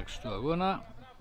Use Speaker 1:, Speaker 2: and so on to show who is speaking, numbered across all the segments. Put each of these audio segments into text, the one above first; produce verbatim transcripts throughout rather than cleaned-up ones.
Speaker 1: έναρξη του αγώνα.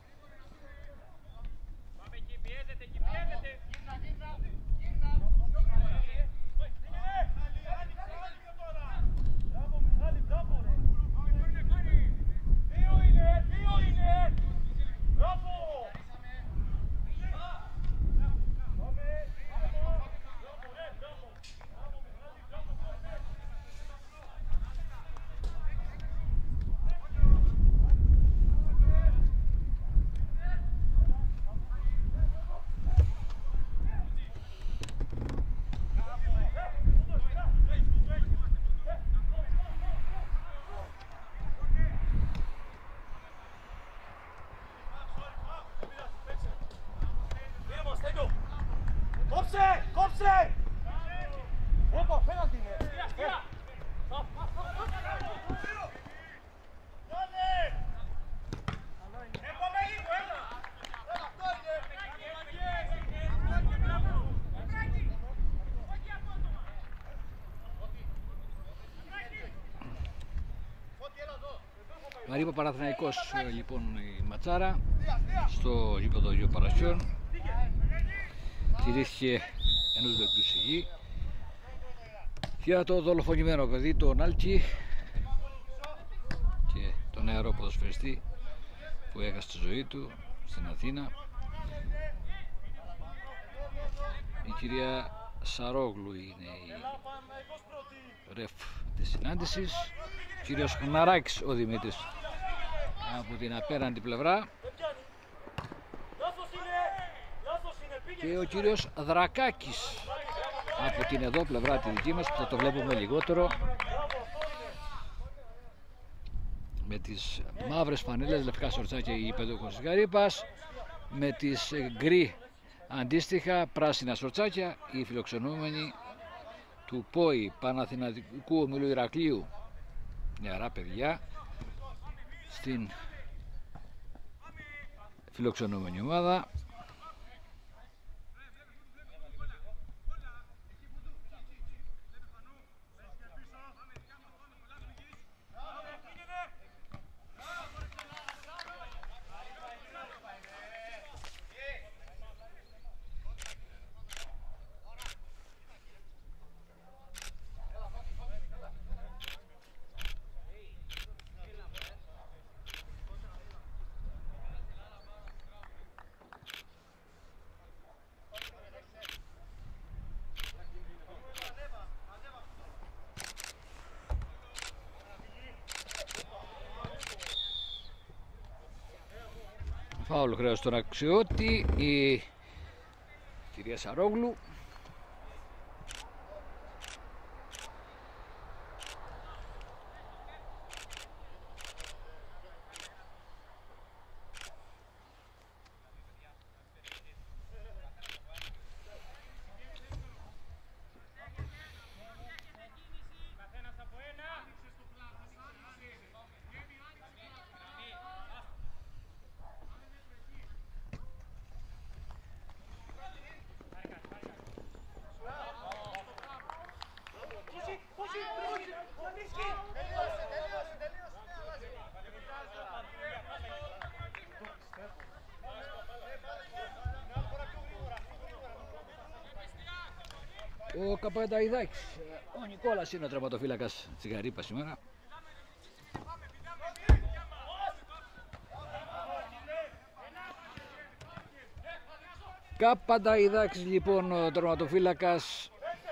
Speaker 2: Κόψε! Κόψε! Όπα, πέναλτι είναι!
Speaker 1: Μαρίπα Παναθηναϊκός, λοιπόν, η ματσάρα στο γήπεδο Αγίων Παρασιών. Τηρήθηκε ενός λεπτού σιγή για το δολοφονημένο παιδί, τον Άλκη, και τον νεαρό ποδοσφαιριστή που έχασε τη ζωή του στην Αθήνα. Η κυρία Σαρόγλου είναι η ρεφ της συνάντησης, ο κύριος Χναράκης ο Δημήτρης από την απέναντι πλευρά και ο κύριος Δρακάκης από την εδώ πλευρά τη δική μας, που θα το βλέπουμε λιγότερο, με τις μαύρες φανέλες, λευκά σορτσάκια η Πεντόκος της Γαρύπας, με τις γκρι αντίστοιχα πράσινα σορτσάκια οι φιλοξενούμενοι του ΠΟΗ Παναθηναϊκού Ομίλου Ηρακλείου, νεαρά παιδιά στην φιλοξενούμενη ομάδα. Φάουλ χρέος στον Αξιώτη, η κυρία Σαρόγλου. Ο Καπανταϊδάκης, ο Νικόλας είναι ο τραυματοφύλακας της Γαρύπας σήμερα. Καπανταϊδάκης λοιπόν ο τραυματοφύλακας.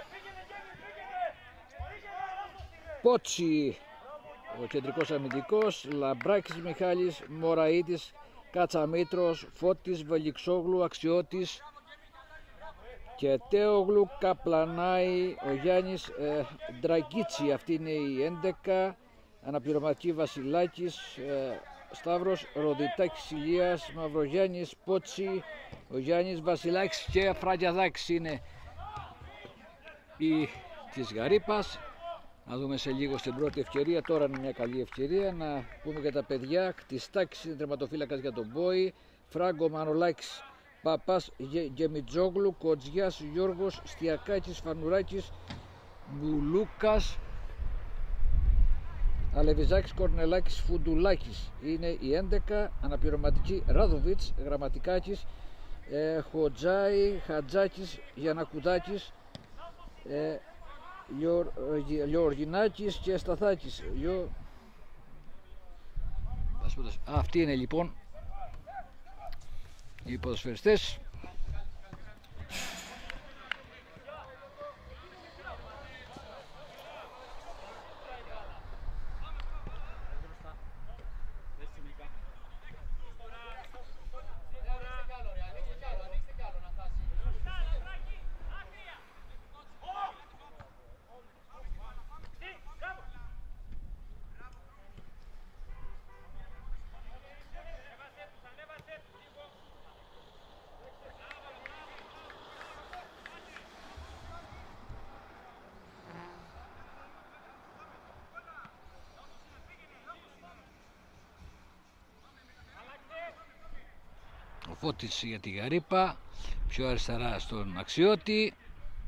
Speaker 1: Πότσι ο κεντρικός αμυντικός, Λαμπράκης Μιχάλης, Μωραΐτης, Κατσαμήτρος, Φώτης, Βελιξόγλου, Αξιώτης και Τέογλου, Καπλανάη, ο Γιάννης ε, Ντραγκίτσι, αυτή είναι η έντεκα, αναπληρωματική Βασιλάκης, ε, Σταύρος, Ροδιτάκης Ηλίας, Μαυρογιάννης, Πότσι, ο Γιάννης Βασιλάκης και Φραγκιαδάκης είναι η της Γαρύπας. Να δούμε σε λίγο στην πρώτη ευκαιρία, τώρα είναι μια καλή ευκαιρία να πούμε για τα παιδιά. Κτιστάκης είναι τερματοφύλακας για τον Μπόη, Φράγκο Μανολάκης, Παπάς Γεμιτζόγλου, Κοτζιάς Γιώργος, Στιακάκης, Φανουράκης, Μπουλούκας, Αλεβιζάκης, Κορνελάκης, Φουντουλάκης είναι οι έντεκα. Αναπληρωματική Ράδοβιτς, Γραμματικάκης, ε, Χοτζάη, Χατζάκης, Γιανακουδάκης, ε, Λιορ, ε, Λιοργινάκης και Σταθάκης. Λιο... Αυτοί είναι λοιπόν οι ποδοσφαιριστές. Ο Φώτης για τη Γαρύπα, πιο αριστερά στον Αξιώτη,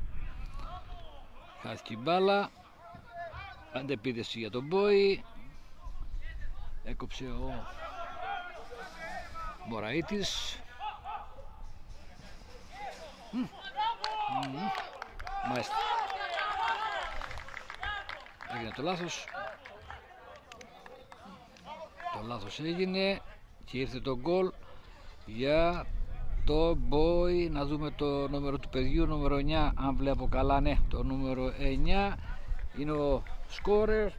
Speaker 1: χάθηκε η μπάλα, αντεπίδεση για τον Μπόη, έκοψε ο Μωραΐτης. Μ. Μ. Μάλιστα, έγινε το λάθος, το λάθος έγινε και ήρθε το γκολ για το Μπόι. Να δούμε το νούμερο του παιδιού, νούμερο εννιά, αν βλέπω καλά, ναι, το νούμερο εννιά είναι ο σκόρερ,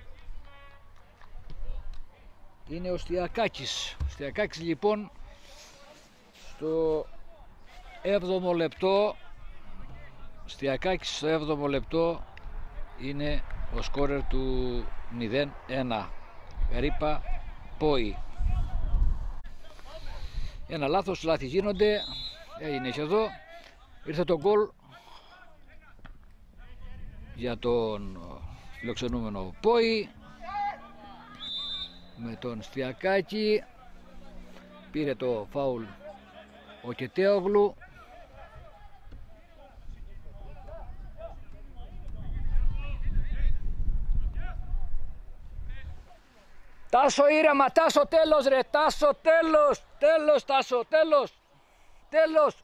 Speaker 1: είναι ο Στιακάκης. Ο Στιακάκης λοιπόν στο έβδομο λεπτό, Στιακάκης στο έβδομο λεπτό είναι ο σκόρερ του μηδέν ένα. Γαρύπα Μπόι. Ένα λάθος, λάθη γίνονται, έγινε και εδώ. Ήρθε το γκολ για τον φιλοξενούμενο Μπόι με τον Στιακάκη. Πήρε το φάουλ ο Κετέογλου. Τάσο ήρεμα, Τάσο τέλος ρε, Τάσο τέλος, τέλος Τάσο, τέλος, τέλος.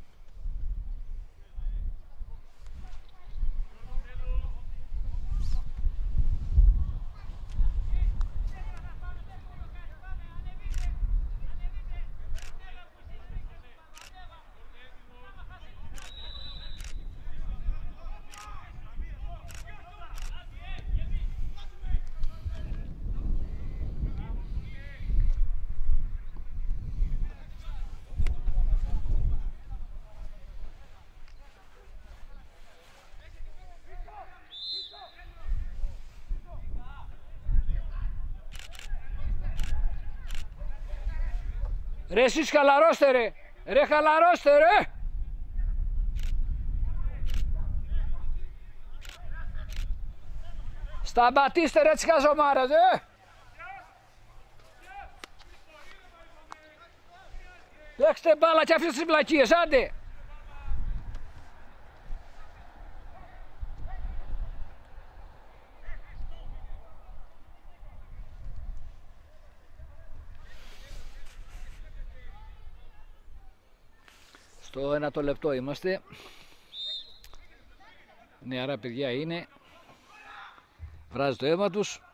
Speaker 1: Ρε εσείς χαλαρώστε ρε, ρε χαλαρώστε ρε. Σταματήστε ρε τις χαζομάρες ρε. Παίξτε μπάλα και αφήστε τις βλακίες, άντε. Στο ένα το λεπτό είμαστε. Νεαρά παιδιά είναι. Βράζει το αίμα τους.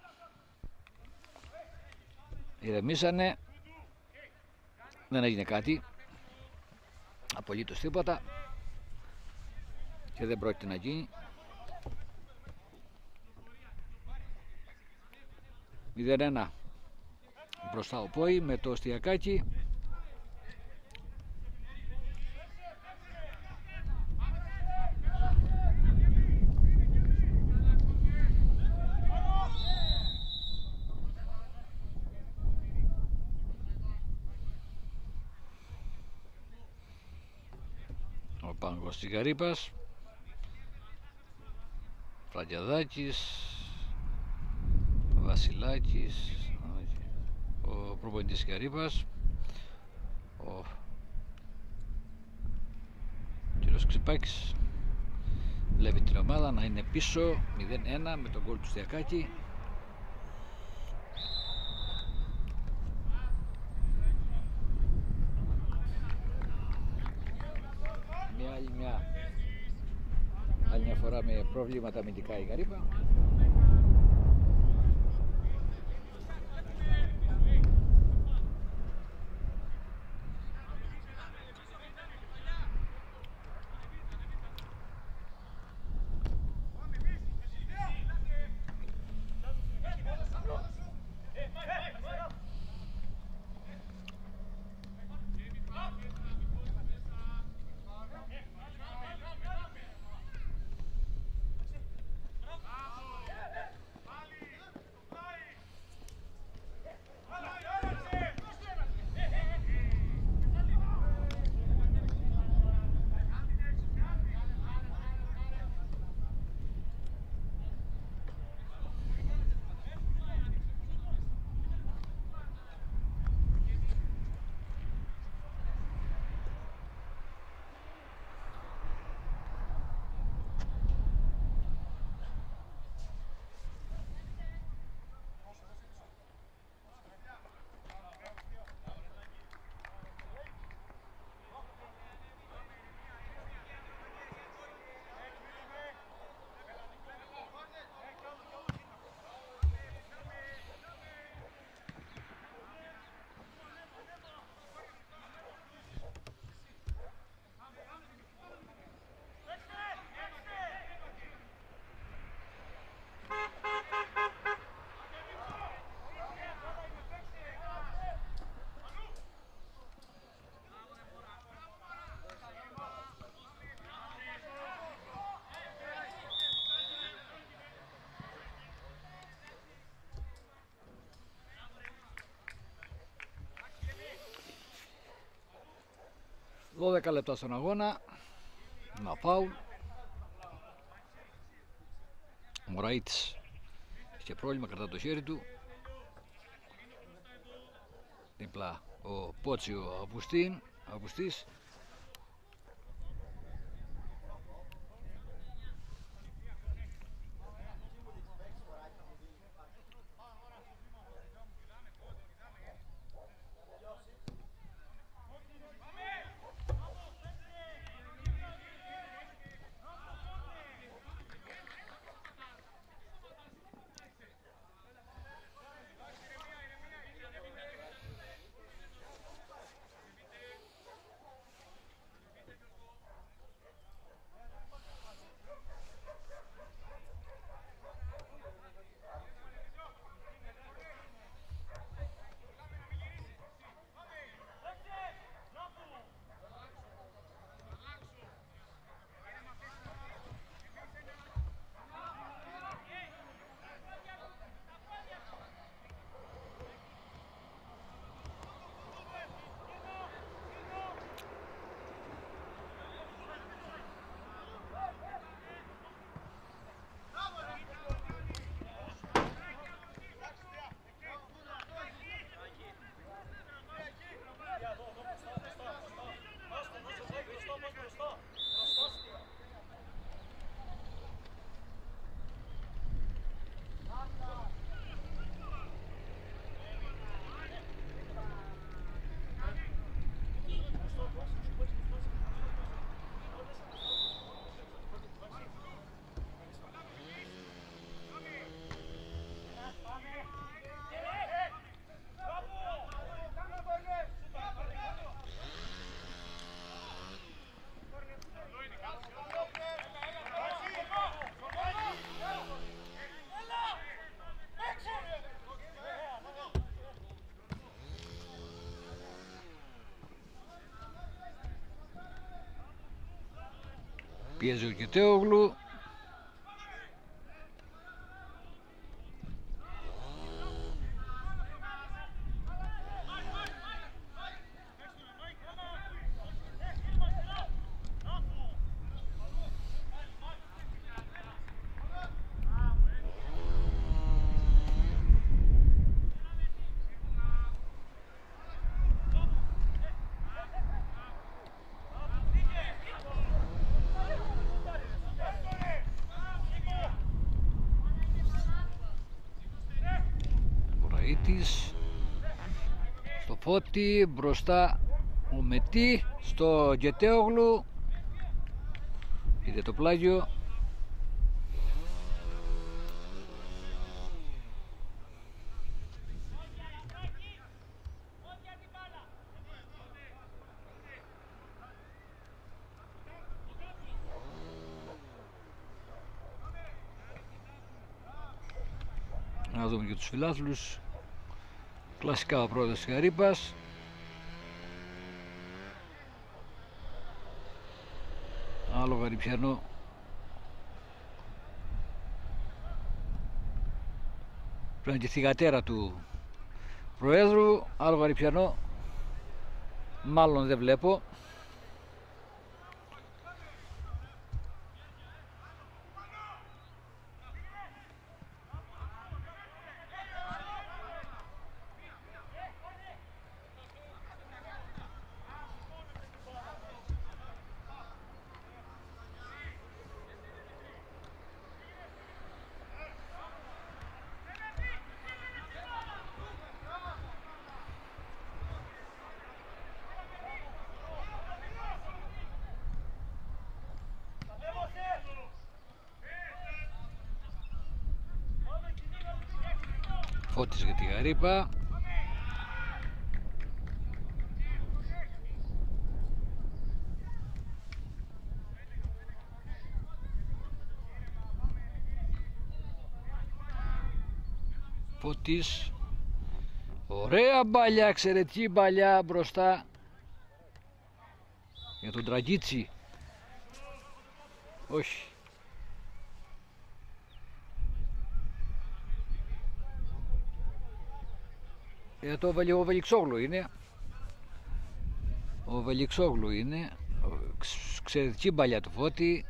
Speaker 1: Ηρεμήσανε. Δεν έγινε κάτι. Απολύτως τίποτα. Και δεν πρόκειται να γίνει. μηδέν ένα μπροστά ο Πόη με το Στιακάκι. Ο Πάγκος της Γαρύπας, Φραγκιαδάκης, Βασιλάκης, ο προπονητής της Γαρύπας, ο κύριος Ξυπάκης, βλέπει την ομάδα να είναι πίσω μηδέν ένα με τον γκολ του Στιακάκη. άλλη μια, άλλη μια φορά με προβλήματα αμυντικά η Γαρύπα. δώδεκα λεπτά στον αγώνα, ένα φάουλ. Ο Μωραΐτης είχε πρόβλημα, κρατά το χέρι του. Δίπλα ο Πότσιο Απουστίν, Απουστής. Πιέζει ο Κετέογλου. Στο Φώτη, μπροστά ο Μετή, στο Γκετέογλου. Είδε το πλάγιο. Να δούμε και τους φιλάθλους. Κλασικά ο πρόεδρος της Γαρύπας. Άλλο Γαρυπιανό. Πρέπει και θυγατέρα του Προέδρου. Άλλο Γαρυπιανό. Μάλλον δεν βλέπω. Φώτης για τη Γαρύπα. Φώτης. Ωραία μπαλιά, εξαιρετική μπαλιά μπροστά για τον Τραγκίτσι. Όχι. Για το ο Βελιξόγλου είναι. Ο Βελιξόγλου είναι. Εξαιρετική μπαλιά του Φώτη.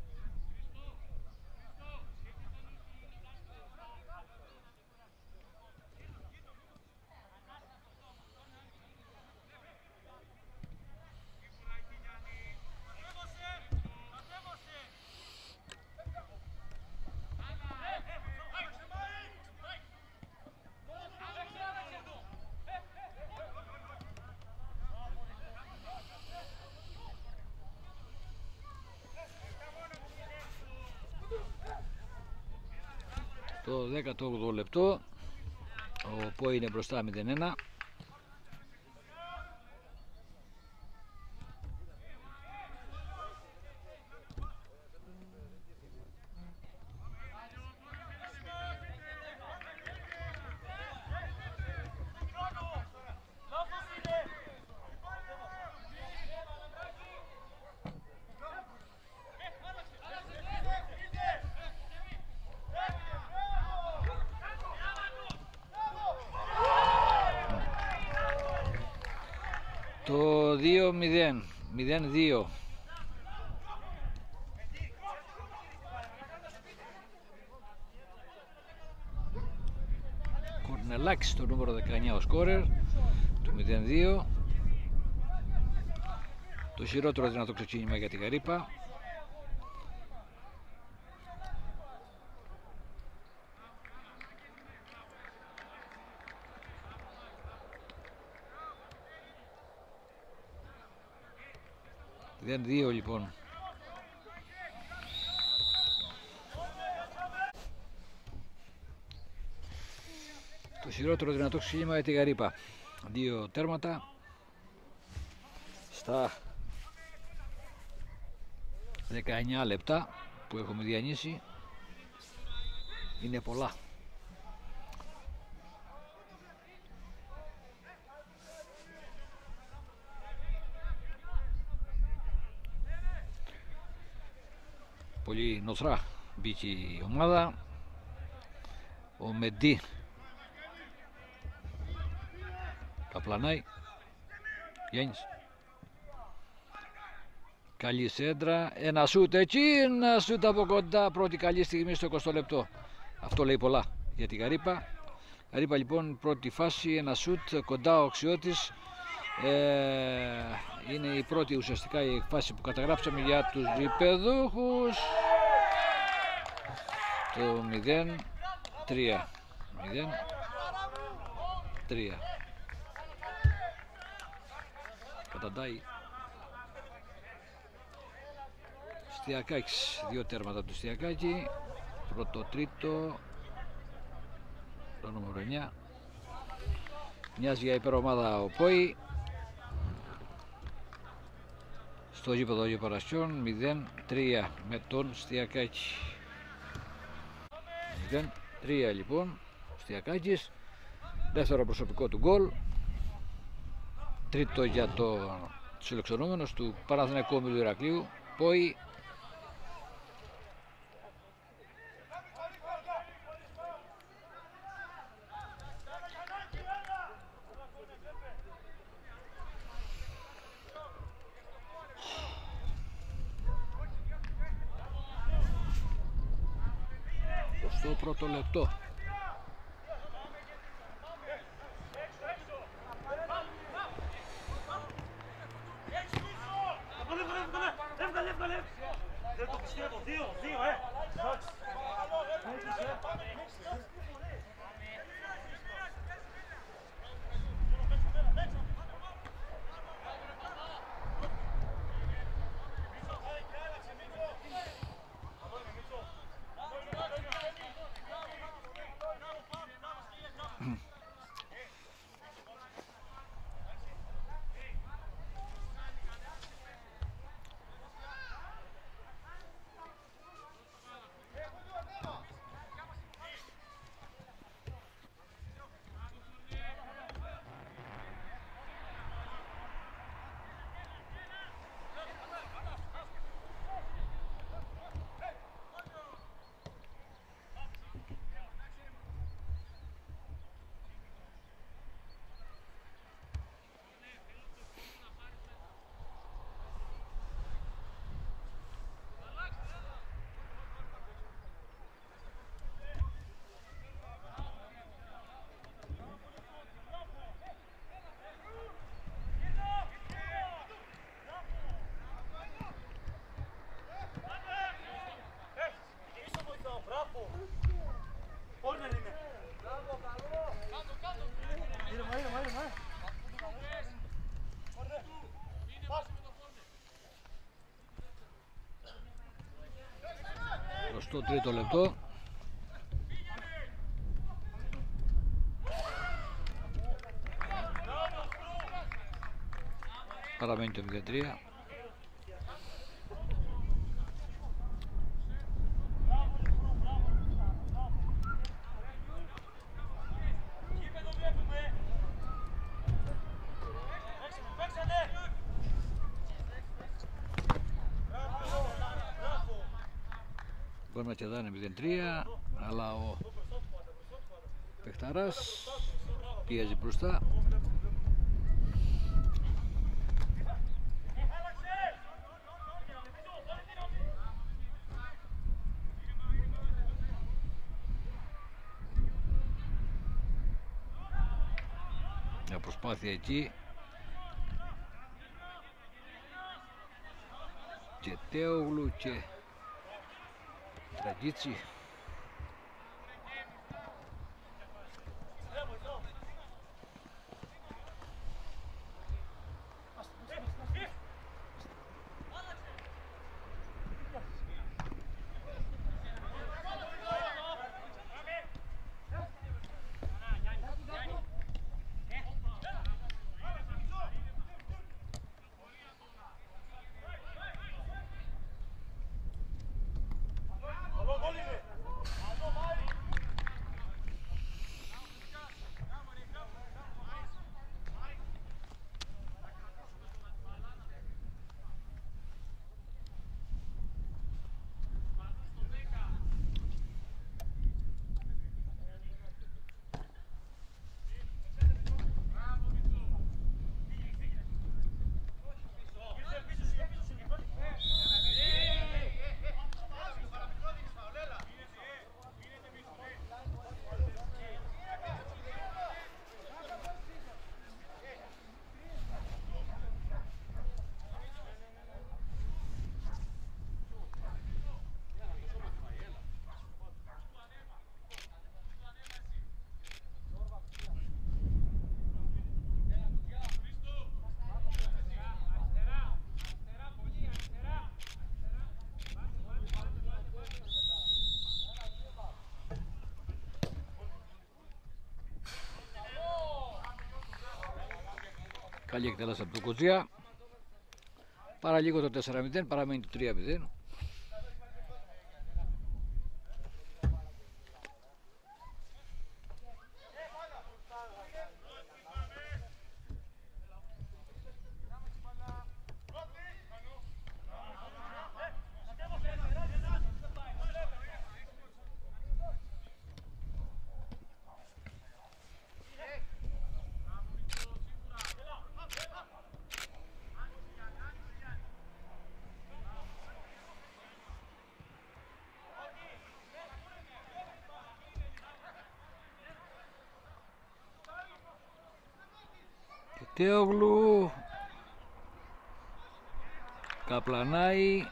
Speaker 1: Το δέκατο όγδοο λεπτό, ο Πο είναι μπροστά μηδέν ένα. Το δύο μηδέν, μηδέν δύο. Κορνελάκης το νούμερο δεκαεννιά ο σκόρερ του μηδέν δύο. Το χειρότερο δυνατό ξεκίνημα για τη Γαρύπα. μηδέν δύο λοιπόν. Το χειρότερο δυνατό ξεκίνημα για τη Γαρύπα. Δύο τέρματα στα δεκαεννιά λεπτά που έχουμε διανύσει. Είναι πολλά. Πολύ νοθρά μπήκε η ομάδα. Ο Μεντί καπλανάει. Γιάννης. Καλή σέντρα. Ένα σούτ εκεί. Ένα σούτ από κοντά. Πρώτη καλή στιγμή στο εικοστό λεπτό. Αυτό λέει πολλά για τη Γαρύπα. Γαρύπα λοιπόν πρώτη φάση. Ένα σούτ κοντά ο Αξιώτης. Ε, είναι η πρώτη ουσιαστικά η φάση που καταγράψαμε για τους γηπεδούχους. Το μηδέν τρία. μηδέν τρία. Καταντάει Στιακάκης, δύο τέρματα του Στιακάκη. Πρώτο, τρίτο, το νούμερο εννιά. Μοιάζει για υπερομάδα ο Πόη. Στο γήπεδο Γεπαρασιών μηδέν τρία με τον Στιακάκη. μηδέν τρία λοιπόν ο Στιακάκης. Δεύτερο προσωπικό του γκολ. Τρίτο για το συλλεξιωνόμενος του Παναθηναϊκού Όμιλου Ηρακλείου, Πόη. Στο πρώτο λεπτό.
Speaker 2: Δεν το πιστεύω, δύο, δύο, ε!
Speaker 1: Στο τρίτο λεπτό. Παραμένει το μηδέν τρία. Μπορεί να και δάνε μηδέν τρία, αλλά ο παιχταράς πιέζει μπροστά. Μια προσπάθεια εκεί και Τέογλου και Τραγίτσι. Καλή εκτέλεση από τον Κοτζιά. Παραλίγο το τέσσερα μηδέν, παραμένει το τρία μηδέν. Τέογλου καπλανάει.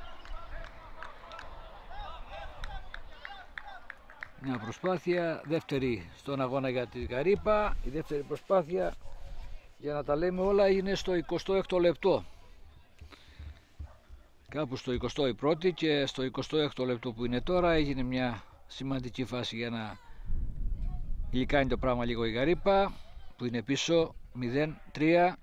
Speaker 1: Μια προσπάθεια, δεύτερη στον αγώνα για τη Γαρύπα. Η δεύτερη προσπάθεια, για να τα λέμε όλα, είναι στο εικοστό έκτο λεπτό. Κάπου στο εικοστό πρώτο και στο εικοστό έκτο λεπτό που είναι τώρα έγινε μια σημαντική φάση για να γλυκάνει το πράγμα λίγο η Γαρύπα, που είναι πίσω μηδέν τρία.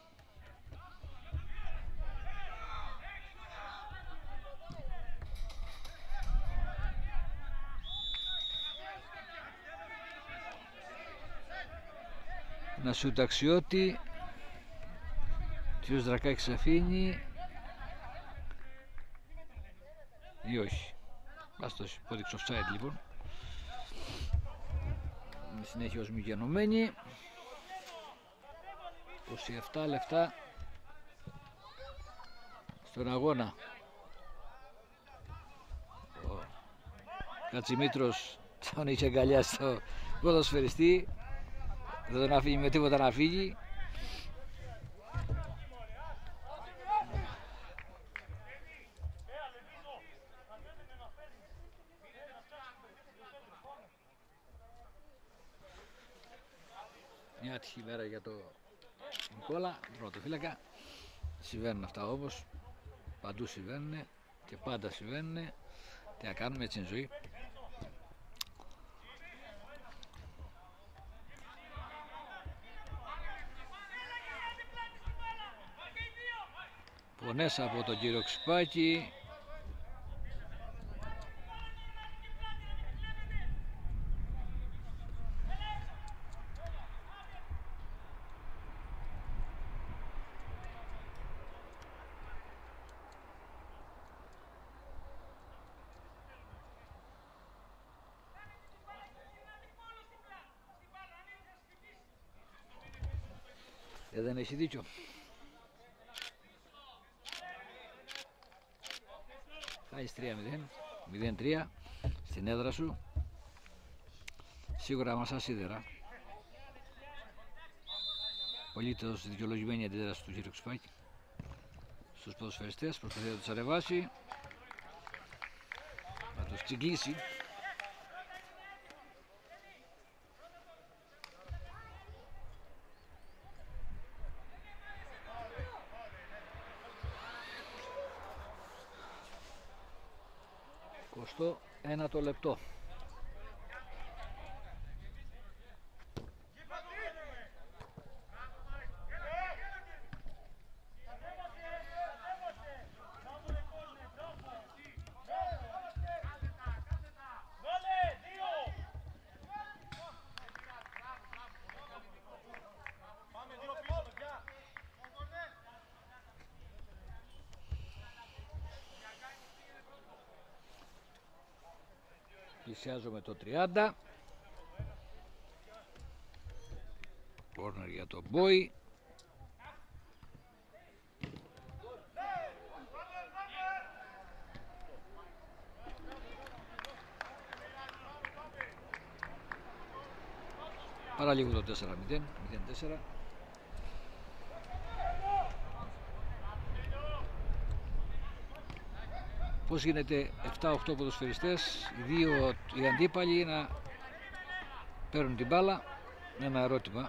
Speaker 1: Να σου ταξιώτη, κύριος Δρακάκης αφήνει ή όχι. Ας το υπόδειξε offside λοιπόν. Με συνέχεια ως μη γενομένη. είκοσι επτά λεπτά στον αγώνα. Ο Κατσιμήτρος τον είχε αγκαλιά στο ποδοσφαιριστή, δεν τον αφήνει με τίποτα να φύγει. Μια άτυχη μέρα για το Νικόλα, πρωτοφύλακα. Συμβαίνουν αυτά, όπως παντού συμβαίνουν και πάντα συμβαίνουν. Τι να κάνουμε, έτσι είναι ζωή. Πονές από τον κύριο Ξυπάκη. Ε, δεν έχει δίκιο. Χάεις τρία μηδέν, μηδέν τρία στην έδρα σου. Σίγουρα μας ασίδερα. Πολύτως δικαιολογημένη αντίδραση του κ. Ξυπάκη στους ποδοσφαιριστές. Προσπαθεί να τους αρεβάσει, να τους τσιγκλίσει. εικοστό ένατο λεπτό. Πλησιάζουμε το τριάντα. Κόρνερ για τον Μπόι. Παραλίγο το τέσσερα μηδέν, μηδέν τέσσερα. Πώς γίνεται επτά οκτώ ποδοσφαιριστές, οι δύο οι αντίπαλοι να παίρνουν την μπάλα? Ένα ερώτημα.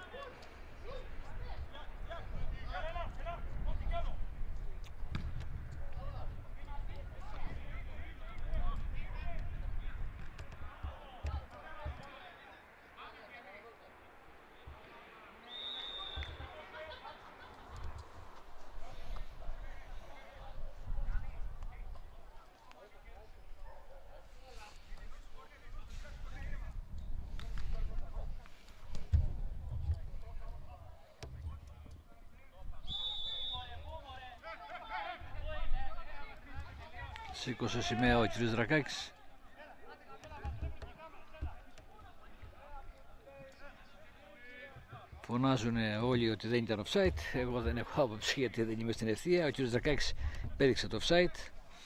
Speaker 1: Σήκωσε σημαία ο κύριος Δρακάκης. Φωνάζουν όλοι ότι δεν ήταν offside. Εγώ δεν έχω άποψη γιατί δεν είμαι στην ευθεία. Ο κύριος Δρακάκης πέδειξε το offside.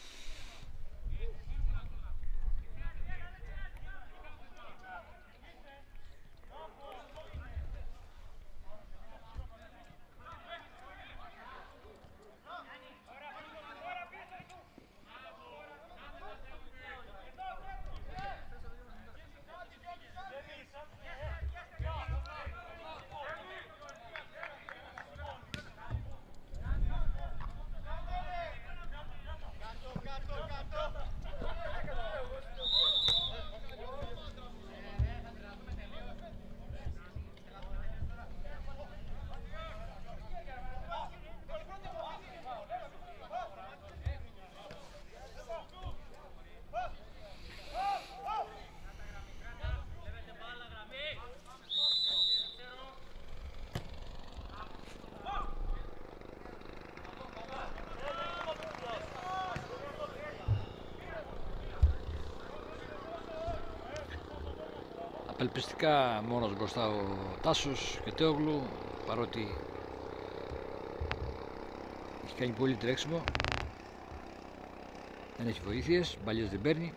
Speaker 1: Απελπιστικά μόνος μπροστά ο Τάσος και Τέογλου, παρότι έχει κάνει πολύ τρέξιμο, δεν έχει βοήθειες, μπαλιές δεν παίρνει.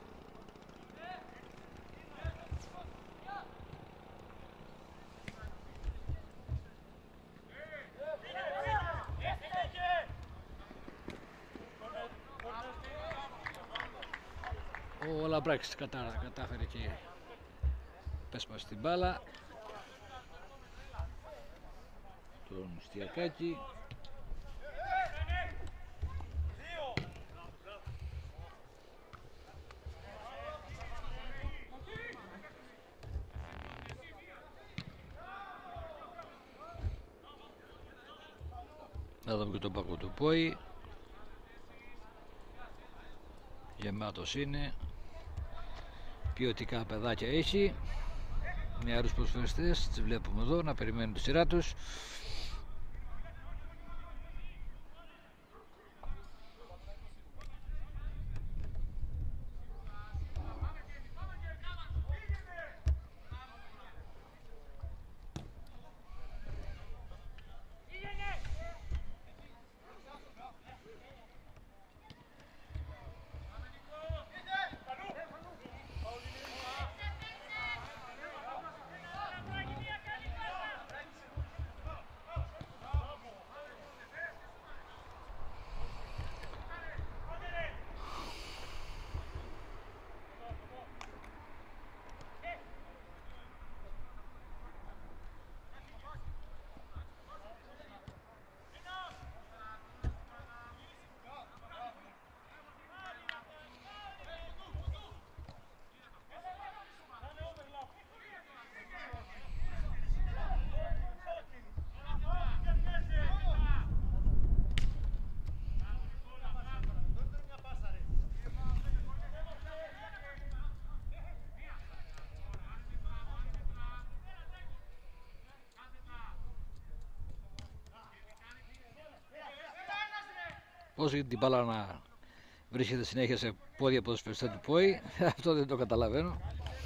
Speaker 1: Ο Λαμπράκης κατά, κατάφερε και πέσμα στην μπάλα. Τον Στιακάκη. Να δούμε και τον Πάκο του Πόη. Γεμάτος είναι. Ποιοτικά παιδάκια έχει. Νεαρούς προσφερειστές, τις βλέπουμε εδώ να περιμένουν τη σειρά τους. Πώς την μπάλα να βρίσκεται συνέχεια σε πόδια ποδοσφαιριστά του Πόη, αυτό δεν το καταλαβαίνω.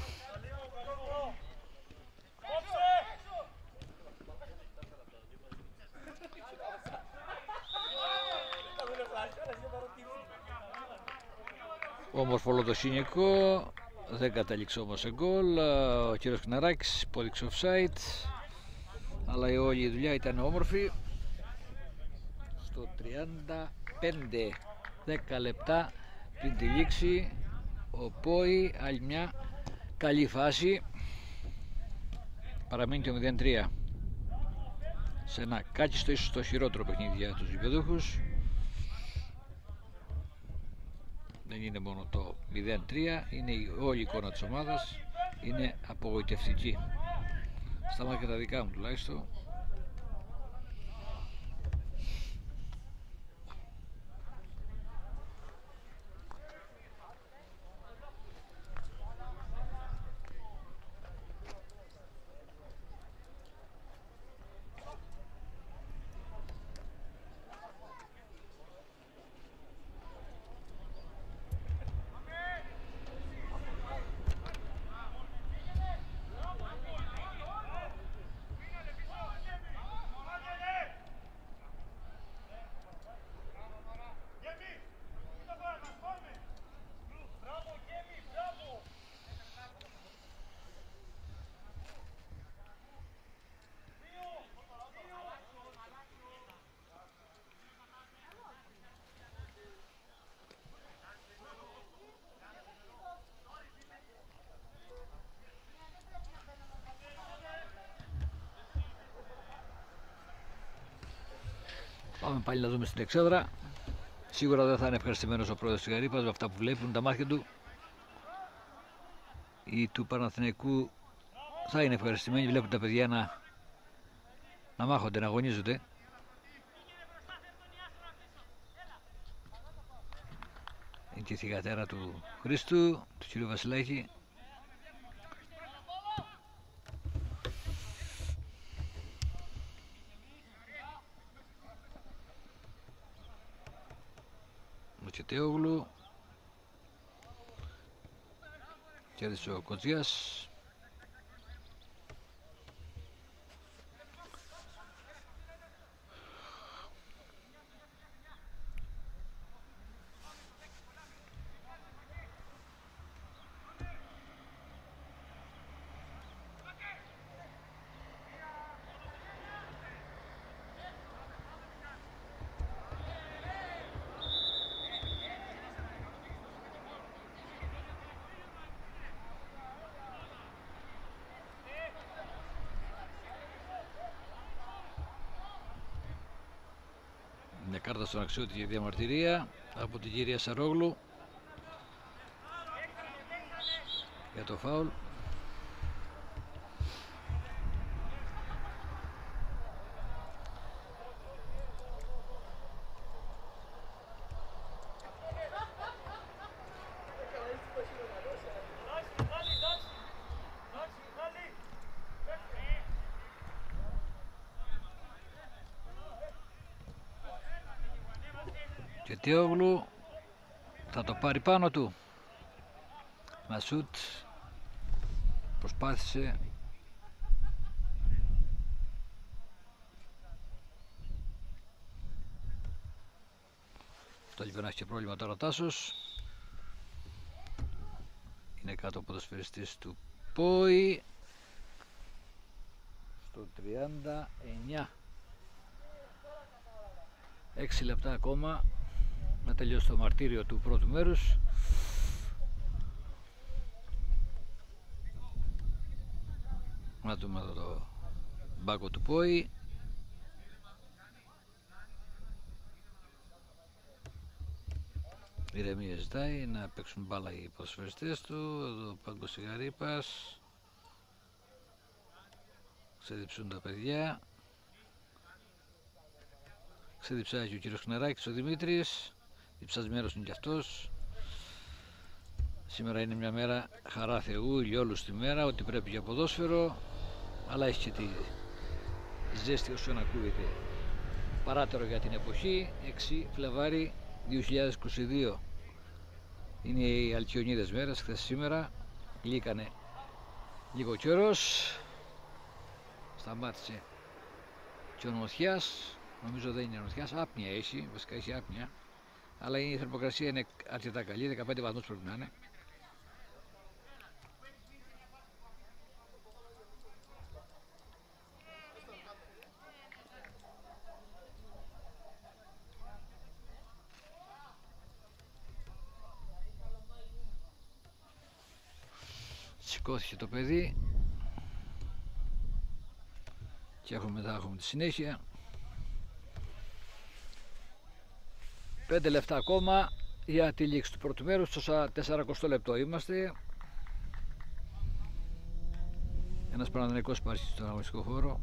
Speaker 1: Όμορφο λοδοσύνικο, δεν κατέληξε όμως σε γκολ. Ο κύριος Κναράκης υπόδειξε offside, αλλά η όλη η δουλειά ήταν όμορφη. Στο τριάντα πέντε, δέκα λεπτά πριν τη λήξη, ο Πόη, άλλη μια καλή φάση, παραμείνει το μηδέν τρία σε ένα κάκιστο, ίσως το χειρότερο παιχνίδι για τους γηπεδούχους. Δεν είναι μόνο το μηδέν τρία, είναι η όλη εικόνα της ομάδας, είναι απογοητευτική στα μάτια τα δικά μου τουλάχιστον. πάλι να δούμε στην εξέδρα. Σίγουρα δεν θα είναι ευχαριστημένος ο πρόεδρος της Γαρύπας με αυτά που βλέπουν τα μάτια του. Οι του Παναθηναϊκού θα είναι ευχαριστημένοι, βλέπουν τα παιδιά να, να μάχονται, να αγωνίζονται. Είναι και η θυγατέρα του Χρήστου, του κ. Βασιλάκη. Ο Τσετέογλου. Κέρδισε ο Κοτζιάς. Μια κάρτα στον Αξιώτη για διαμαρτυρία από την κυρία Σαρόγλου για το φάουλ. Τσετέογλου θα το πάρει πάνω του. Μασούτ προσπάθησε. Αυτό λίγο να έχει και πρόβλημα τώρα Τάσος. Είναι κάτω από το ποδοσφαιριστής του Πόη. Στο τριάντα εννιά. έξι λεπτά ακόμα να τελειώσει το μαρτύριο του πρώτου μέρους. Να δούμε εδώ το μπάκο του Πόη. Ηρεμία ζητάει να παίξουν μπάλα οι ποδοσφαιριστές του. Εδώ ο πάγκος της Γαρύπας. Ξεδιψούν τα παιδιά. Ξεδιψάζει ο κύριος Knarrakis, ο Δημήτρης. Διψασμένος είναι κι αυτός. Σήμερα είναι μια μέρα χαρά Θεού, ηλιόλουστη μέρα, ότι πρέπει για ποδόσφαιρο, αλλά έχει και τη ζέστη όσο να ακούγεται. Παράτερο για την εποχή, έξι Φλεβάρι δύο χιλιάδες είκοσι δύο. Είναι οι αλκιονίδες μέρες, χθες σήμερα, λύκανε λίγο καιρός. Σταμάτησε και ο νοτιάς, νομίζω δεν είναι νοτιάς, άπνοια έχει, βασικά έχει άπνοια. Αλλά η θερμοκρασία είναι αρκετά καλή, δεκαπέντε βαθμούς πρέπει να είναι. Σηκώθηκε το παιδί και έχουμε, μετά έχουμε τη συνέχεια. Πέντε λεπτά ακόμα για τη λήξη του πρώτου μέρους. Στο τεσσαρακοστό λεπτό είμαστε. Ένας Παναθηναϊκός υπάρχει στον αγωνιστικό χώρο.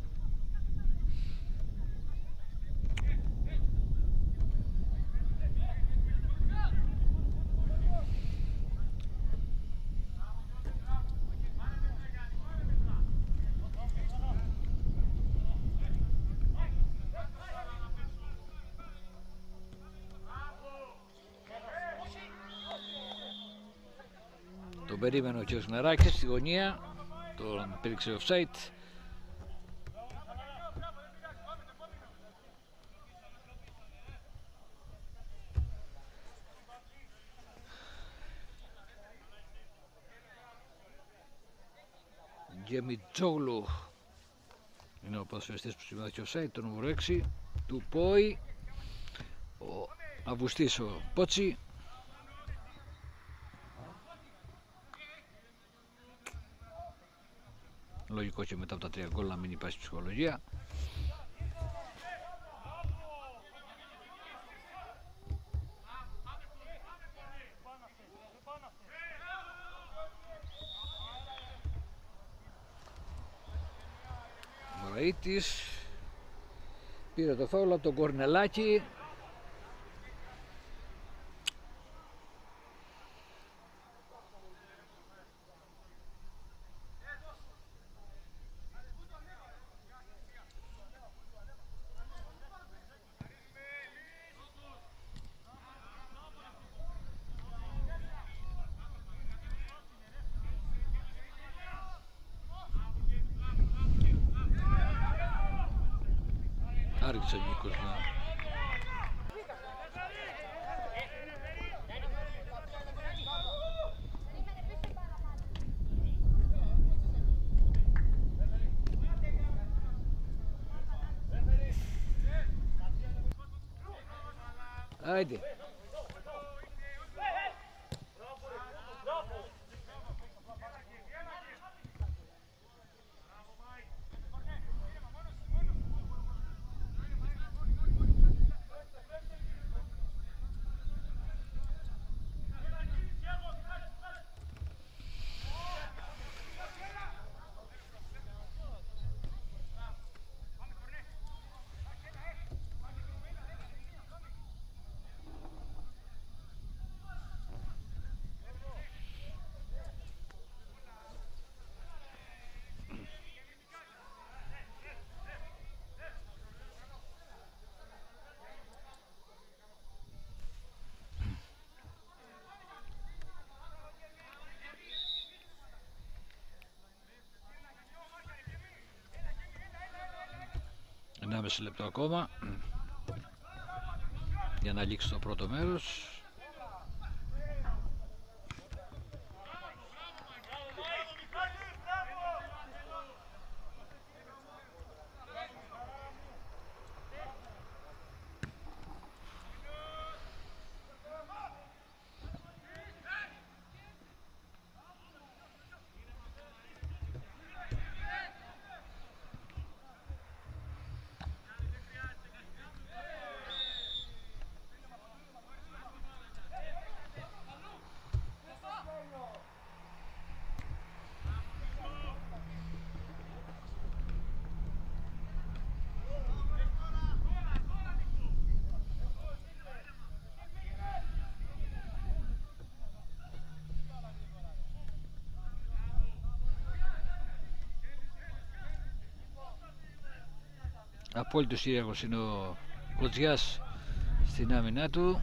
Speaker 1: Τον περίμενε ο κ. Knarrakis στη γωνία, τον πήριξε offside. Γκεμιτζόγλου είναι ο ποδοσφαιριστής που συμμετέχει offside, το νούμερο έξι του Πόη. Ο Αυγουστής ο Πότσι. Λογικό και μετά από τα τρία γκολ να μην υπάρχει ψυχολογία. Ραΐτης πήρε το φάουλ από τον Κορνελάκη. Άρχισε ο Νίκος να... Άιντε. ενάμιση λεπτό ακόμα για να λήξει το πρώτο μέρος. Απόλυτος ήρεγος είναι ο Κοτζιάς στην άμυνά του.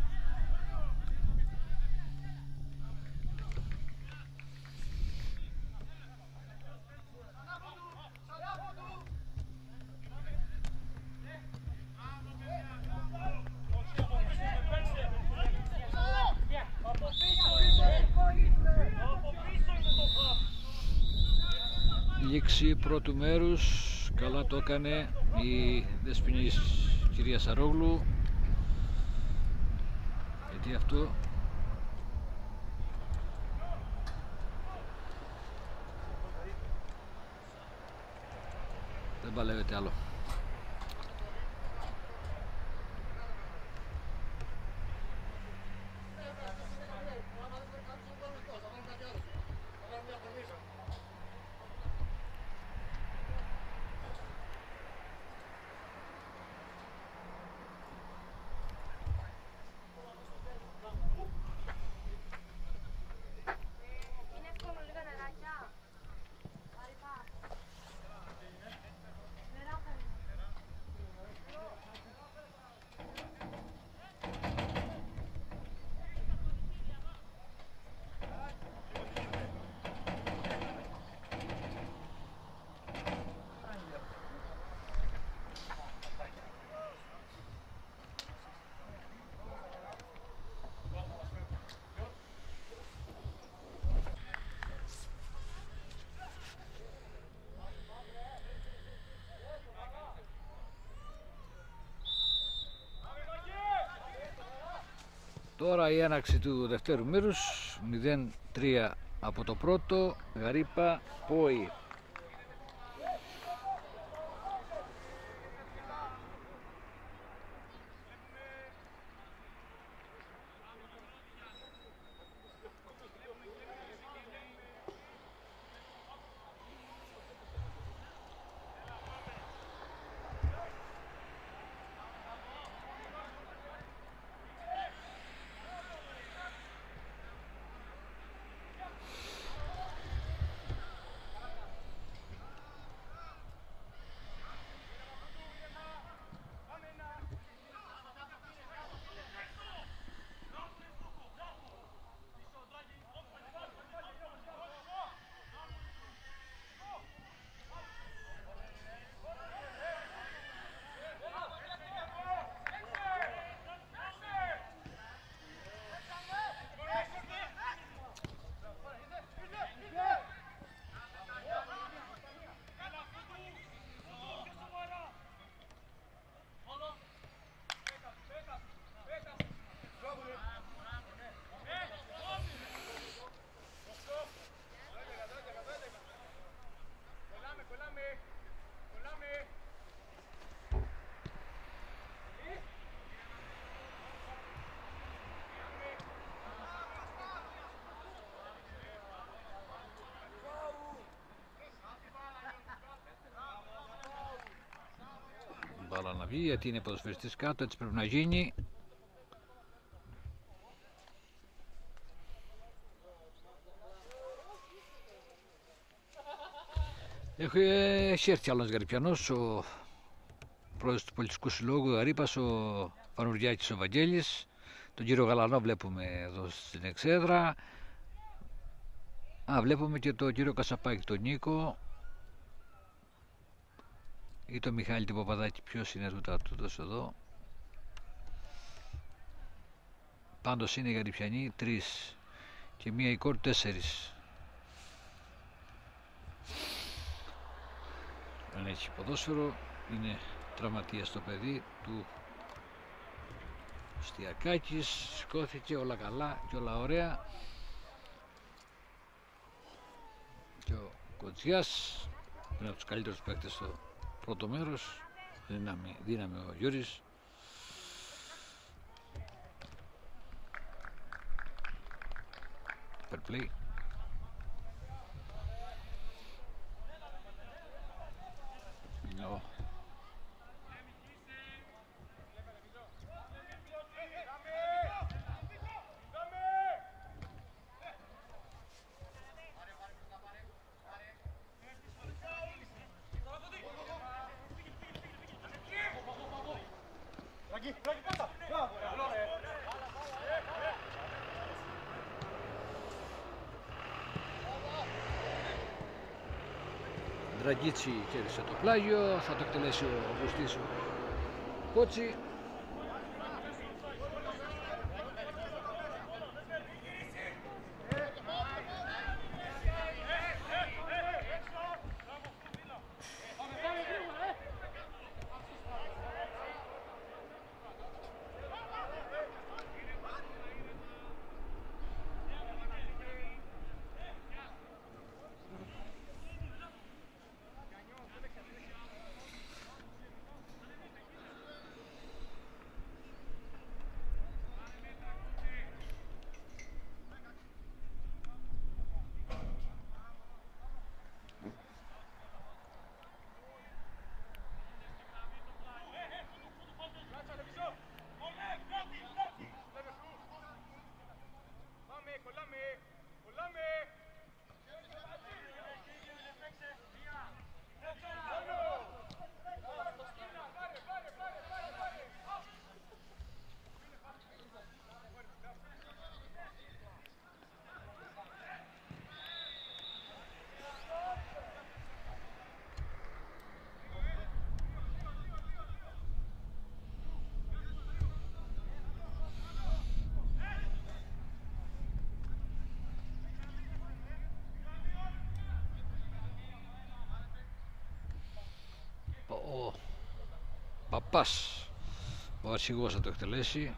Speaker 1: Λήξη πρώτου μέρους. Καλά το έκανε η δεσποινής κυρία Σαρόγλου, γιατί αυτό δεν παλεύεται άλλο. Τώρα η έναρξη του δευτέρου μέρους, μηδέν τρία από το πρώτο, Γαρύπα Πόη. ξαναβγεί γιατί είναι ποδοσφαιριστής κάτω, έτσι πρέπει να γίνει. Έχει έρθει άλλος Γαρυπιανός, ο πρόεδρος του Πολιτικού Συλλόγου Γαρύπας, ο Πανουργιάκης ο Βαγγέλης. Τον κύριο Γαλανό βλέπουμε εδώ στην εξέδρα. Α, βλέπουμε και τον κύριο Κασαπάκη, τον Νίκο ή τον Μιχάλη την Παπαδάκη. Ποιος είναι τούτα τούτος εδώ? Πάντως είναι Γαρυπιανοί τρεις και μία η κόρη τέσσερις. Αν έχει ποδόσφαιρο, είναι τραυματίας το παιδί του Στιακάκης, σηκώθηκε, όλα καλά και όλα ωραία. Και ο Κοτσιάς είναι από τους καλύτερους παίκτες στο πρώτο μέρος. Δύναμη, δύναμη ο Γιώρης. Fair play. No. Δραγκίτσι κέρδισε το πλάγιο, θα το εκτελέσει ο Αυγουστής ο Κότσι. Ο Παπάς, ο αρχηγός, θα το εκτελέσει.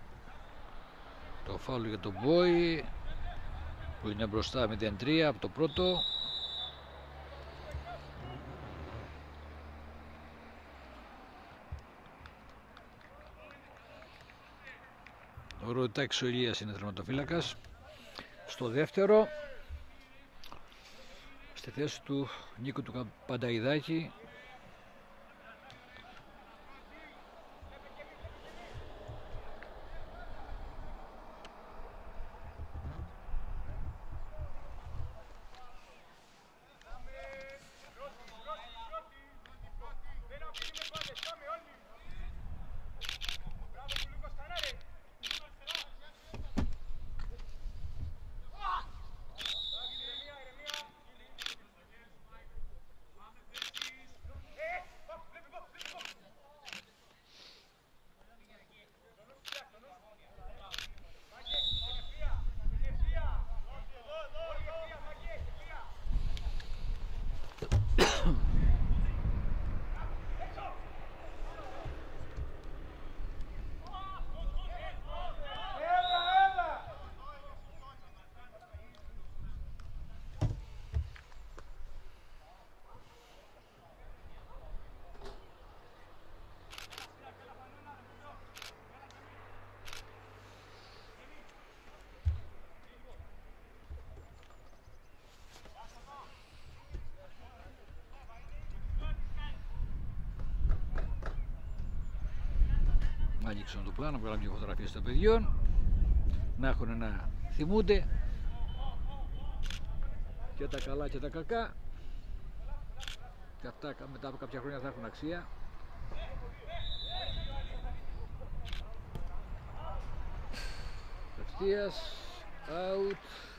Speaker 1: Το φάουλ για τον Μπόι που είναι μπροστά μηδέν τρία από το πρώτο. Ο Ρωτάκης ο Ηλίας είναι τερματοφύλακας. Στο δεύτερο, στη θέση του Νίκου του Πανταϊδάκη, Άγγιξαν το πλάνο, βγάλαμε και φωτογραφίες των παιδιών να έχουν να θυμούνται και τα καλά και τα κακά, και αυτά μετά από κάποια χρόνια θα έχουν αξία. Ευθείας, out.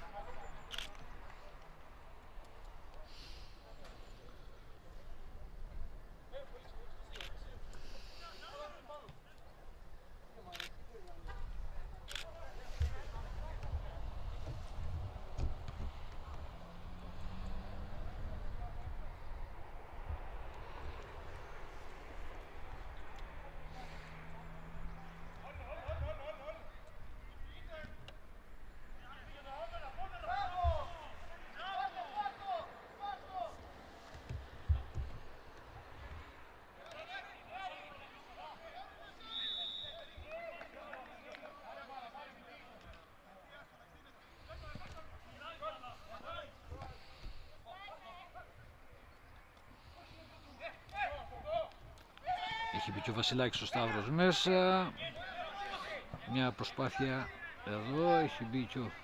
Speaker 1: Έχει μπει και ο Βασιλάκης ο Σταύρος μέσα. Μια προσπάθεια εδώ, έχει μπει και ο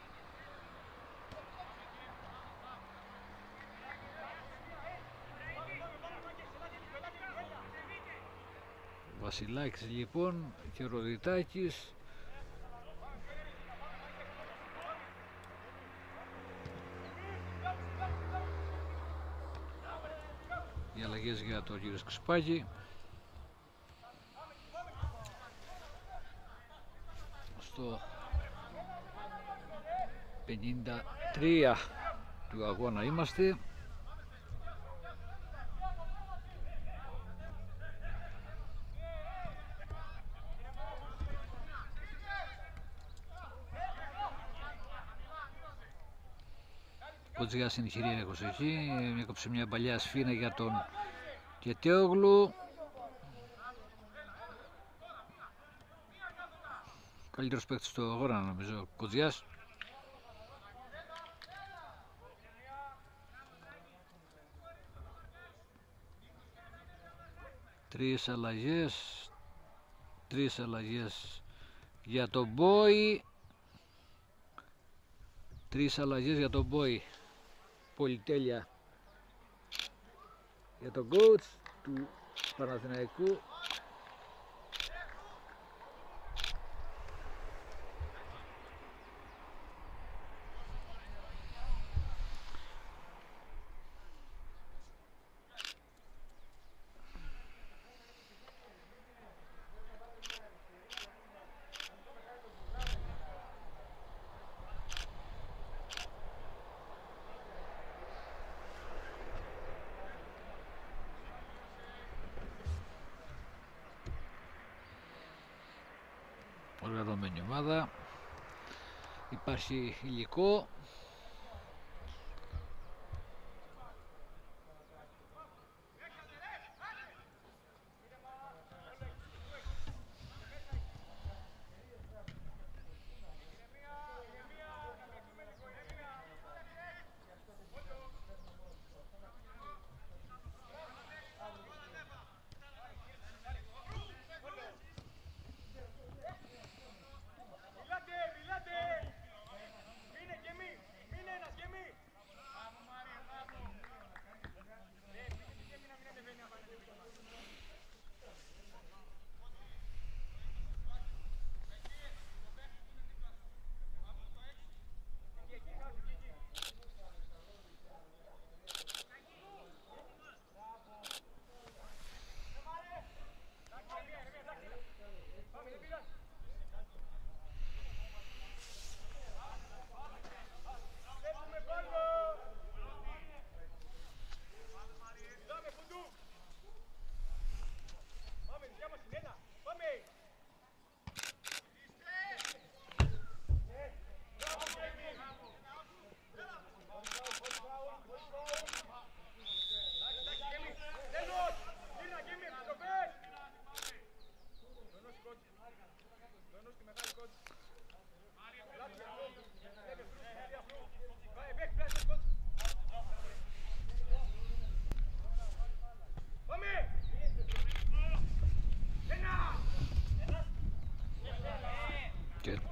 Speaker 1: Βασιλάκης λοιπόν και ο Ροδιτάκης. Οι αλλαγές για τον κύριο Σκουσπάκη. Στο πενήντα τρία του αγώνα είμαστε. Ο Τζιάς είναι χειρήνεκος εκεί, έκοψε μια παλιά σφίνα για τον Κετέογλου. Καλύτερος παίκτης στο αγώνα νομίζω ο Κοτζιάς. Τρεις αλλαγές. Τρεις αλλαγές για τον Μπόι. Τρεις αλλαγές για τον Μπόι. Πολυτέλεια για τον coach του Παναθηναϊκού. Οργανωμένη ομάδα, υπάρχει υλικό.
Speaker 2: Μιλάτε, μιλάτε. Μείνε και μη.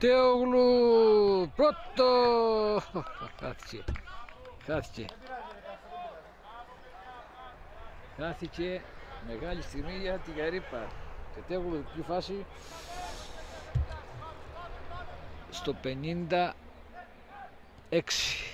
Speaker 1: Κετέογλου, πρώτο, χάθηκε, χάθηκε, χάθηκε, μεγάλη στιγμή για την Γαρύπα. Κετέογλου, διπλή φάση, στο πενήντα έξι.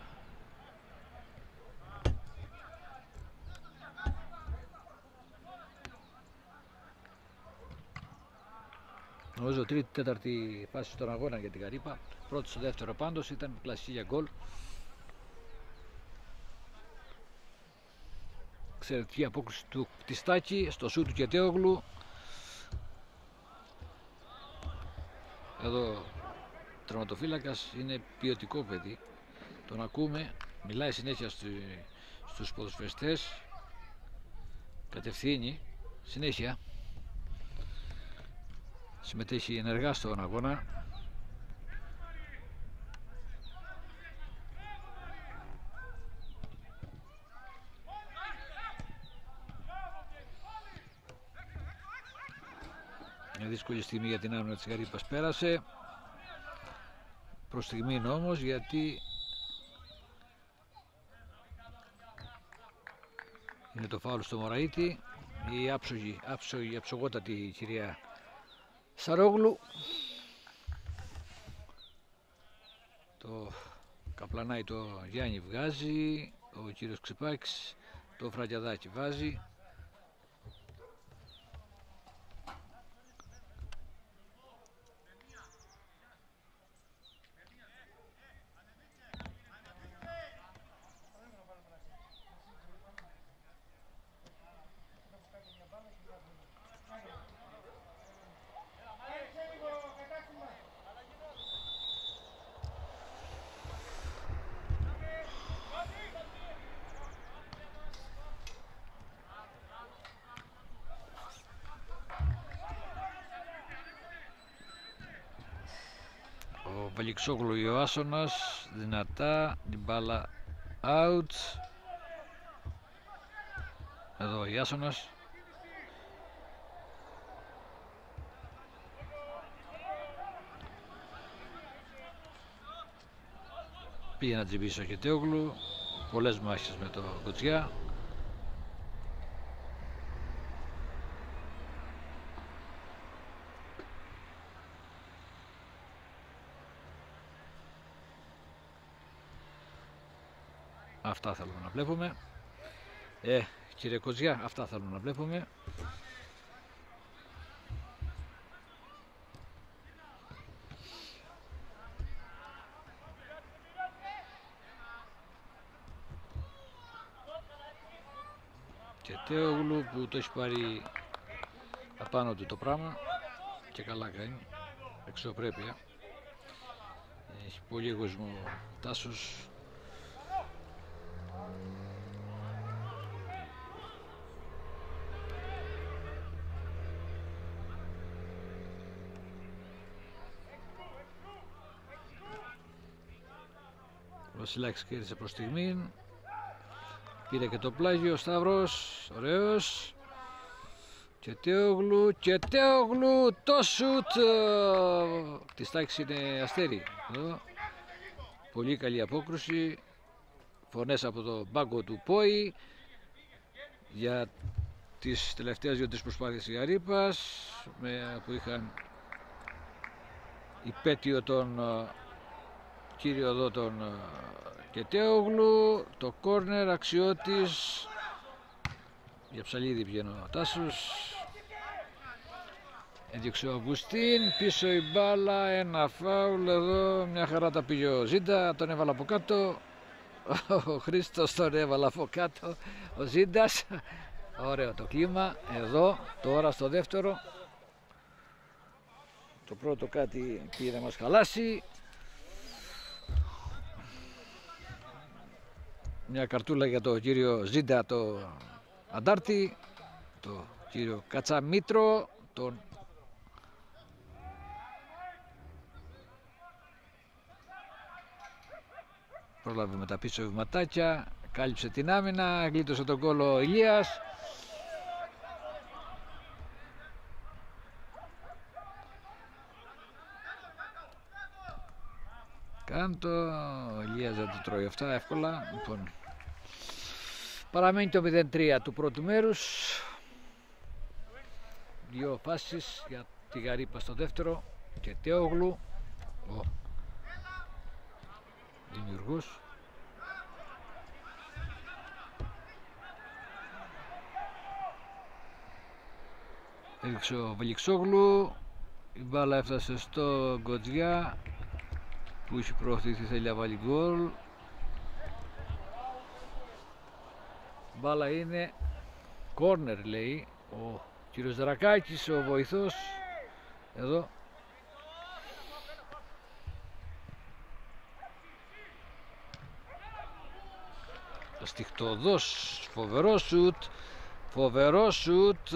Speaker 1: Νομίζω τρίτη τέταρτη φάση στον αγώνα για την Γαρύπα. Πρώτο στο δεύτερο πάντως, ήταν κλασική για γκολ. Εξαιρετική απόκριση του Κτιστάκη στο σούτ του Κετέογλου. Εδώ τερματοφύλακας είναι ποιοτικό παιδί. Τον ακούμε, μιλάει συνέχεια στους ποδοσφαιριστές, κατευθύνει συνέχεια. Συμμετέχει ενεργά στον αγώνα. Μια δύσκολη στιγμή για την άμυνα της Γαρύπας πέρασε. Προς στιγμήν όμως, γιατί είναι το φάουλ στο Μωραΐτη. Η άψογη, άψογη, αψογότατη κυρία Σαρόγλου. Το καπλανάει το Γιάννη βγάζει, ο κύριος Ξεπάκης το Φραγκιαδάκι βάζει. Βελιξόγλου Ιωάσονας, δυνατά, την μπάλα out. Εδώ ο Ιάσονας. Πήγε να τζιμπήσει ο Κετέογλου, πολλές μάχες με το Κοτσιά. Αυτά θέλουμε να βλέπουμε. Ε, κύριε Κοτσιά, αυτά θέλουμε να βλέπουμε. Κετέογλου που το έχει πάρει απάνω του το πράγμα και καλά κάνει, εξωπρέπεια. Έχει πολύ εγωισμό Τάσος. Ο Βασιλάκης κέρδισε προς στιγμήν. Πήρε και το πλάγιο ο Σταύρος, ωραίος. Κετέογλου, Κετέογλου, το σουτ της τάξης είναι αστέρι. Εδώ. Πολύ καλή απόκρουση. Φωνές από το μπάγκο του Πόη για τις τελευταίες δύο-τρεις προσπάθειες της Γαρύπας, που είχαν υπέτειο τον κύριο εδώ τον Κετέογλου. Το κόρνερ Αξιώτης, για Ψαλίδη βγαίνει ο Τάσος, έδιωξε ο Αυγουστίν, πίσω η μπάλα, ένα φάουλ. Εδώ μια χαρά τα πήγε ο Ζίντα, τον έβαλα από κάτω, ο Χρήστος τον έβαλα από κάτω, ο Ζίντας. Ωραίο το κλίμα. Εδώ τώρα στο δεύτερο, το πρώτο κάτι πήγε να μας χαλάσει. Μια καρτούλα για το κύριο Ζίντα, το Αντάρτη, το κύριο Κατσαμήτρο, τον πρόλαβε με τα πίσω βηματάκια, κάλυψε την άμυνα, γλίτωσε τον κόλο Ηλίας. Κάντο, ο Ηλίας δεν το τρώει αυτά εύκολα. Λοιπόν, παραμένει το μηδέν τρία του πρώτου μέρους. Δύο φάσεις για τη Γαρύπα στο δεύτερο και Τέογλου, ο δημιουργός. Έδειξε ο Βελιξόγλου, η μπάλα έφτασε στο Γκοτζιά που είχε προωθηθεί, θέλει να βάλει γκολ. Μπάλα είναι κόρνερ, λέει ο κύριος Δρακάκης, ο βοηθός εδώ. Στιχτοδός, φοβερό σουτ, φοβερό σουτ,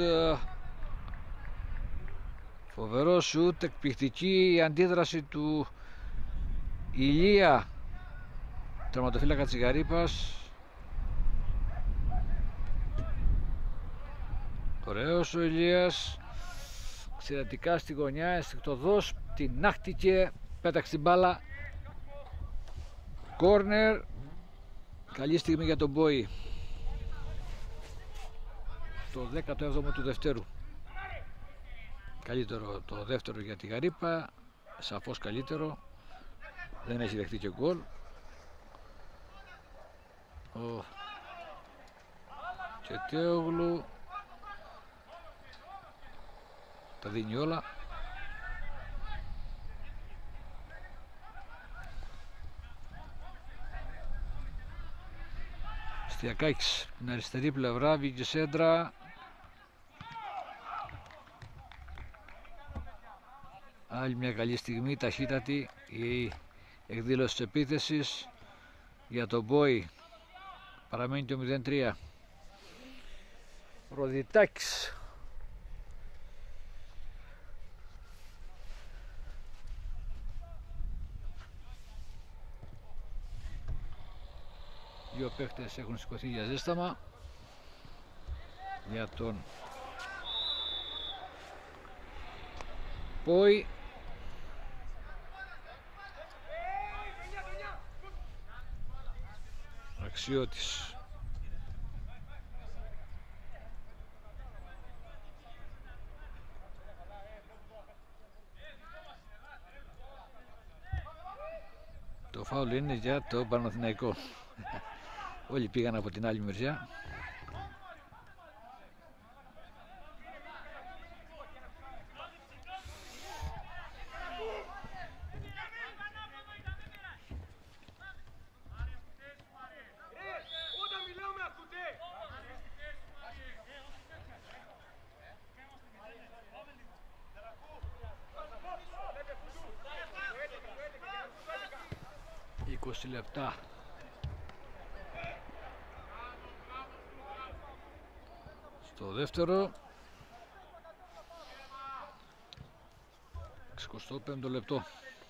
Speaker 1: φοβερό σουτ, εκπληκτική η αντίδραση του Ηλία, τερματοφύλακα της Γαρύπας. Ωραίος ο Ηλίας, εξαιρετικά στη γωνιά, αισθηκτοδός, την άχτηκε, πέταξε την μπάλα, κόρνερ, καλή στιγμή για τον Μπόι. Το δέκατο έβδομο του δευτέρου. Καλύτερο το δεύτερο για τη Γαρύπα, σαφώς καλύτερο, δεν έχει δεχτεί και γκολ. Ο Τσετέογλου τα δίνει όλα. Στιακάκης την αριστερή πλευρά, βγήκε σέντρα. Άλλη μια καλή στιγμή, ταχύτατη η εκδήλωση της επίθεσης για τον Μπόι. Παραμένει το μηδέν τρία. Ροδιτάκης. Δύο παίχτες έχουν σηκωθεί για ζέσταμα για τον Μπόι. Αξιώτης. Το φάουλ είναι για το Παναθηναϊκό. Όλοι πήγαν από την άλλη μεριά. είκοσι λεπτά. Στο δεύτερο. εξηκοστό πέμπτο λεπτό.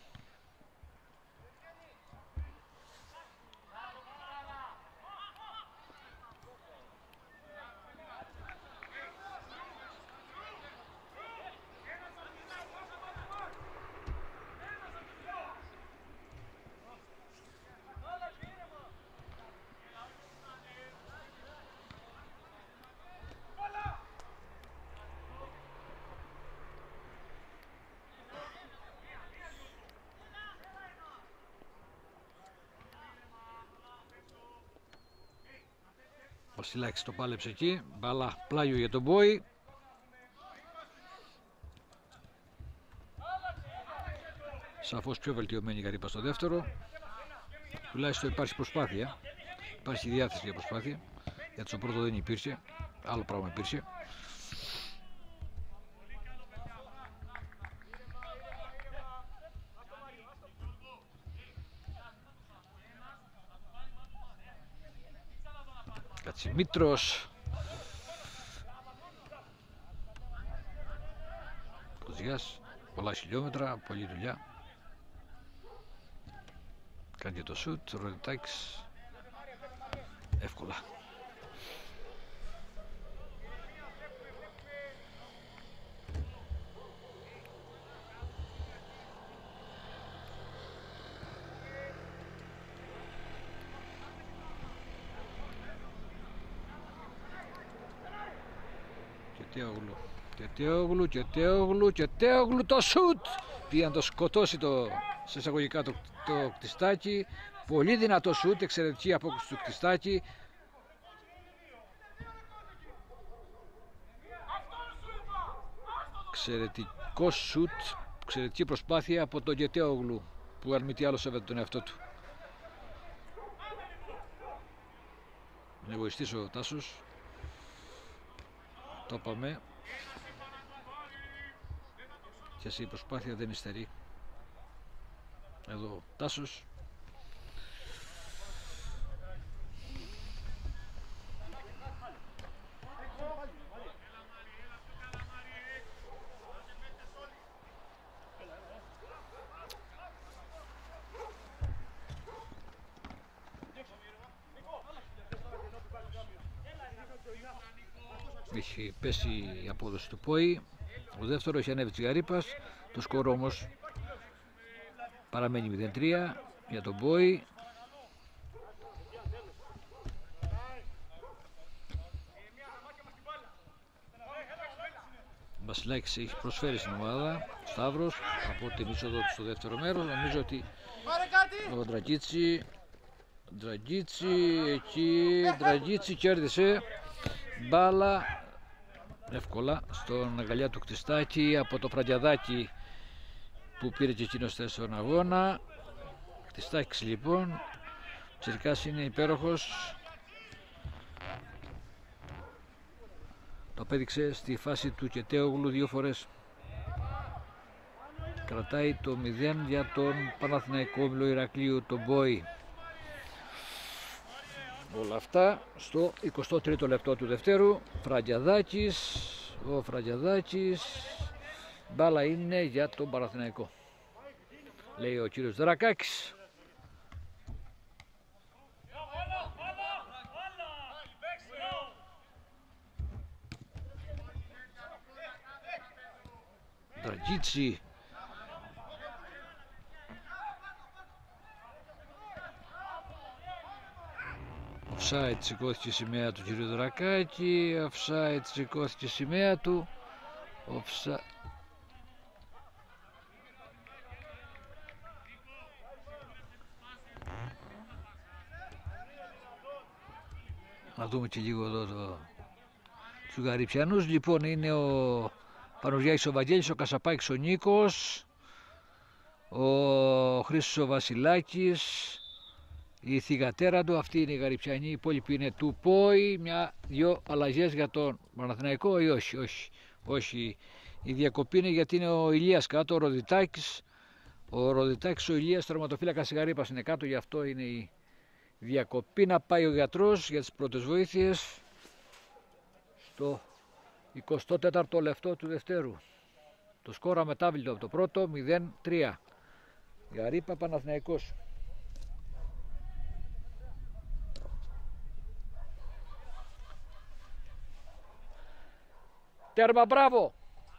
Speaker 1: Ο Σιλάκης το πάλεψε εκεί, μπάλα πλάγιο για τον Μπόι. Σαφώς πιο βελτιωμένη η Γαρύπα στο δεύτερο. Τουλάχιστον υπάρχει προσπάθεια, υπάρχει διάθεση για προσπάθεια, γιατί στο πρώτο δεν υπήρχε, άλλο πράγμα υπήρχε. Κατσιμήτρος. Κοζιάς, πολλά χιλιόμετρα, πολλή δουλειά. Κάνει και το σουτ, Ροδιτάκης, εύκολα. Κετέογλου, Κετέογλου, Κετέογλου, Κετέογλου, το σουτ! Πήγε να το σκοτώσει το, σε εισαγωγικά το, το Κτιστάκι. Πολύ δυνατό σουτ, εξαιρετική απόκριση του Κτιστάκι. Εξαιρετικό σουτ, εξαιρετική προσπάθεια από τον Κετέογλου, που αν μη τι άλλο σέβεται τον εαυτό του. Να βοηθήσω ο Τάσος. Το είπαμε. Και αυτή η προσπάθεια δεν υστερεί. Εδώ Τάσος. Έχει πέσει η απόδοση του Πόη. Ο δεύτερο έχει ανέβει της Γαρύπας. Το σκορ όμως παραμένει μηδέν τρία για τον Πόη. Ο Βασιλάκης έχει προσφέρει στην ομάδα. Σταύρος από την είσοδο του στο δεύτερο μέρος. Νομίζω ότι ο Ντραγκίτσι Ντραγκίτσι εκεί Ντραγκίτσι κέρδισε μπάλα εύκολα στον αγκαλιά του Κτιστάκι από το Φραγκιαδάκι που πήρε και εκείνος θέση στον αγώνα. Κτιστάκης λοιπόν, Τσιρικάς είναι υπέροχος. Το απέδειξε στη φάση του Κετέογλου δύο φορές. Κρατάει το μηδέν για τον Παναθηναϊκό Όμιλο Ηρακλείου, τον Μπόη. Όλα αυτά στο εικοστό τρίτο λεπτό του δευτέρου. Φραγκιαδάκης, ο Φραγκιαδάκης, μπάλα είναι για τον Παναθηναϊκό, λέει ο κύριος Δρακάκης. Ντραγκίτσι, offside, σηκώθηκε η σημαία του κύριου Δρακάκη. Offside, σηκώθηκε η σημαία του. Offside. Να δούμε και λίγο εδώ το... τους Γαρυπιανούς. Λοιπόν, είναι ο Πανουργιάκης ο Βαγγέλης, ο Κασαπάκης ο Νίκος, ο Χρήστος ο Βασιλάκης, η θυγατέρα του. Αυτή είναι η Γαρυπιανή, οι υπόλοιποι είναι του Πόη. Μια-δυο αλλαγές για τον Παναθηναϊκό ή όχι? Όχι, όχι. Η διακοπή είναι γιατί είναι ο Ηλίας κάτω, ο Ροδιτάκης. Ο Ροδιτάκης, ο Ηλίας, τερματοφύλακας Γαρύπας είναι κάτω, γι' αυτό είναι η διακοπή. Να πάει ο γιατρός για τις πρώτες βοήθειες στο εικοστό τέταρτο λεπτό του δευτέρου. Το σκορ αμετάβλητο από το πρώτο, μηδέν τρία. Γαρύπα Παναθηναϊκός. Τέρμα, μπράβο!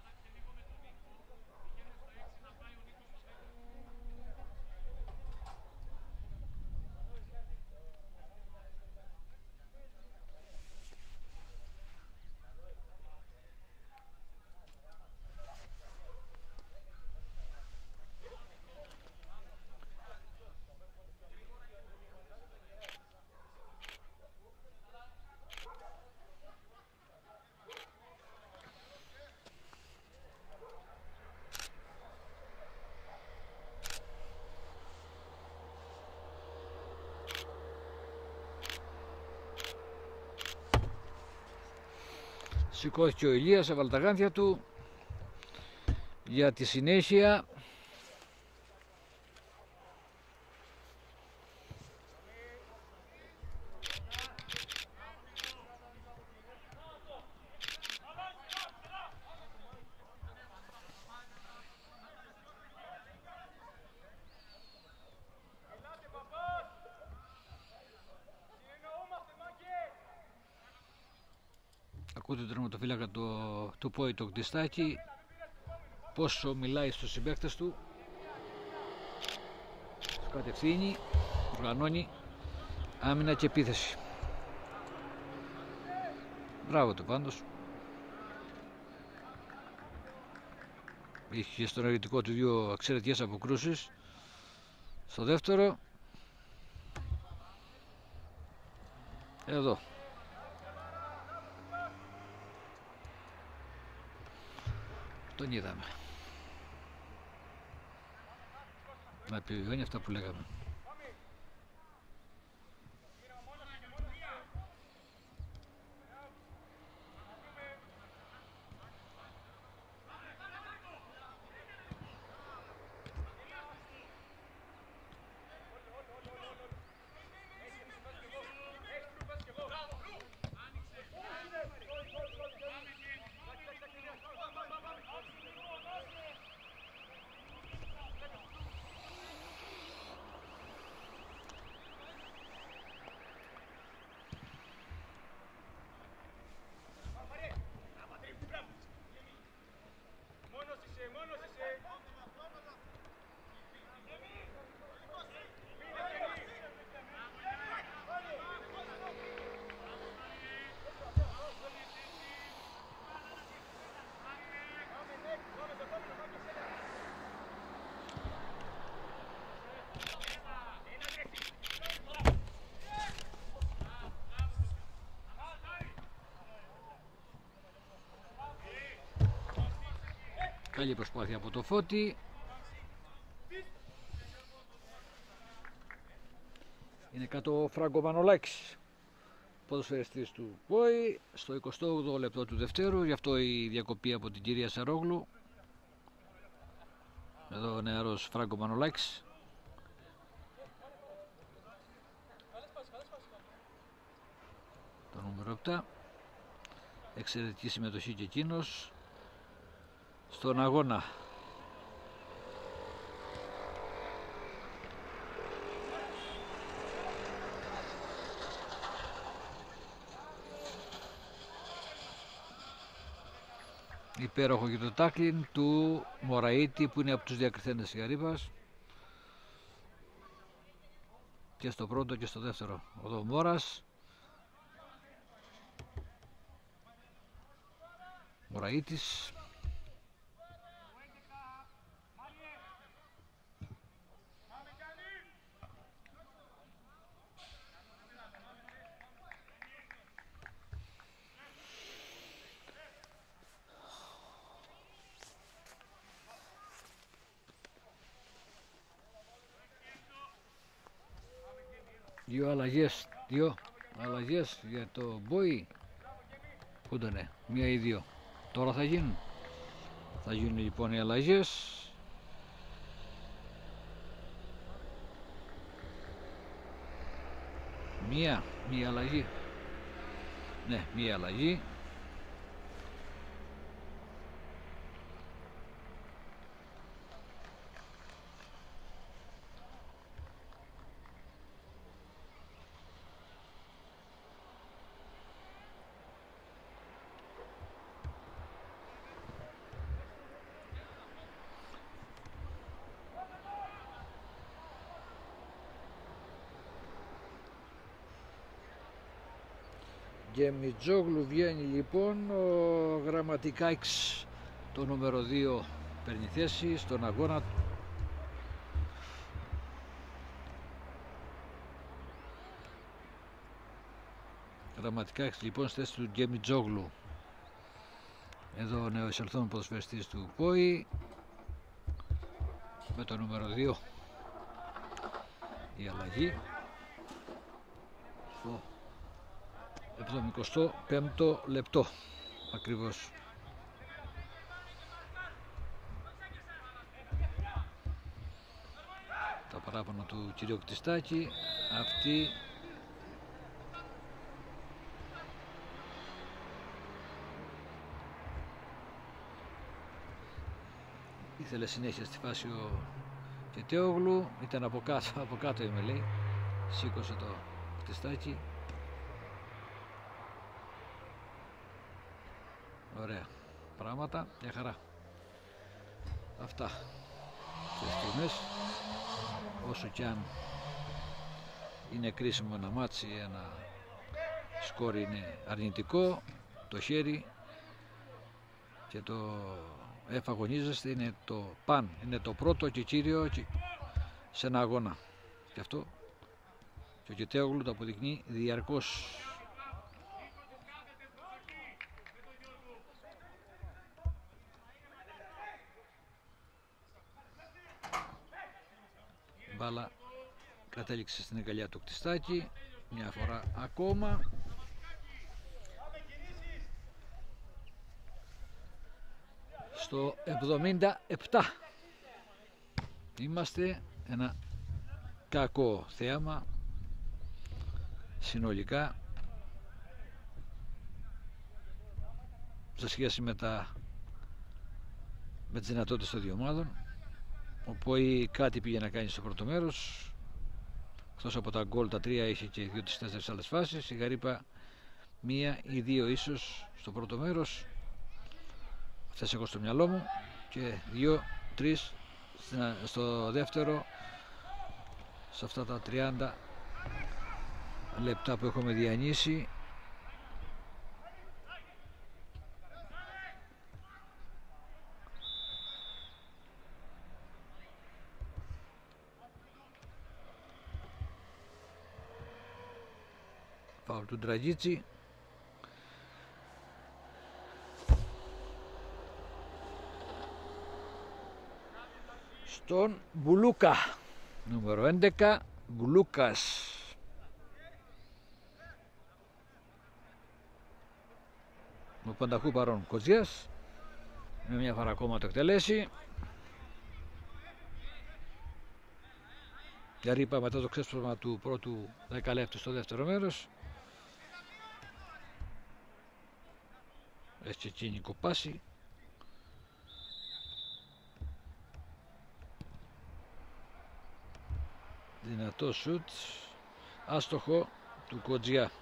Speaker 1: Σηκώθηκε ο Ηλίας, έβαλε τα γάντια του για τη συνέχεια. Ακούτε τον τερματοφύλακα το, του Πόη, το Κτιστάκι, πόσο μιλάει στους συμπαίκτες του. Τους κατευθύνει, οργανώνει άμυνα και επίθεση. Μπράβο του πάντως. είχε στον αρνητικό του δύο εξαιρετικές αποκρούσεις. Στο δεύτερο, εδώ τον είδαμε να επιβεβαιώνει αυτά που λέγαμε. Καλή προσπάθεια από το Φώτη. Είναι κάτω ο Φράγκο Μανολάκης, ποδοσφαιριστής του ΠΟΗ, στο εικοστό όγδοο λεπτό του δευτέρου. Γι' αυτό η διακοπή από την κυρία Σαρόγλου. Εδώ ο νεαρός Φράγκο Μανολάκης. Το νούμερο επτά. Εξαιρετική συμμετοχή και εκείνος στον αγώνα. Υπέροχο και το τάκλιν του Μωραΐτη που είναι από τους διακριθέντες της Γαρύβας, και στο πρώτο και στο δεύτερο. Ο Μώρας, Μωραΐτης. Δύο αλλαγές, δύο αλλαγές για το ΠΟΗ. Πού ήτανε, μία ή δύο. Τώρα θα γίνουν. Θα γίνουν λοιπόν οι αλλαγές. Μία, μία αλλαγή. Ναι, μία αλλαγή. Γεμιτζόγλου βγαίνει λοιπόν, ο Γραμματικάκης το νούμερο δύο παίρνει θέση στον αγώνα. Γραμματικάκης λοιπόν στη θέση του Γεμιτζόγλου. Εδώ ο νεοεισελθόν ποδοσφαιριστής του ΠΟΗ με το νούμερο δύο η αλλαγή στο εβδομηκοστό πέμπτο λεπτό ακριβώς. Τα παράπονα του κυρίου Κτιστάκη, αυτή ήθελε συνέχεια στη φάση ο Κετέογλου, ήταν από κάτω, από κάτω είμαι λέει, σήκωσε το Κτιστάκη. Ωραία πράγματα, μια χαρά. Αυτά τις στιγμές, όσο κι αν είναι κρίσιμο ένα μάτσι, ένα σκορ είναι αρνητικό, το χέρι και το εφαγωνίζεστε, είναι το παν, είναι το πρώτο και κύριο σε ένα αγώνα. Και αυτό και ο Κετέογλου το αποδεικνύει διαρκώς. Η μπάλα κατέληξε στην αγκαλιά του Κτιστάκη μια φορά ακόμα. Στο εβδομήντα επτά είμαστε, ένα κακό θέαμα συνολικά σε σχέση με, τα, με τις δυνατότητες των δύο ομάδων. Ο Πόη κάτι πήγε να κάνει στο πρώτο μέρος, εκτός από τα γκολ τα τρία είχε και δύο τις τέσσερις άλλες φάσεις. Η Γαρύπα μία ή δύο ίσως στο πρώτο μέρος, αυτές έχω στο μυαλό μου, και δύο τρεις στο δεύτερο, σε αυτά τα τριάντα λεπτά που έχουμε διανύσει. Φάουλ του Ντραγίτσι. Στον Μπουλούκα, νούμερο έντεκα, Μπουλούκας. Ο Πανταχού παρόν Κοτζιάς, με μια φορά ακόμα το εκτελέσει. Για Ρήπα μετά το ξέσπασμα του πρώτου δέκα λεπτού στο δεύτερο μέρος. Έτσι εκείνη κοπάσει. Δυνατό σουτ, άστοχο του Κοτζιά.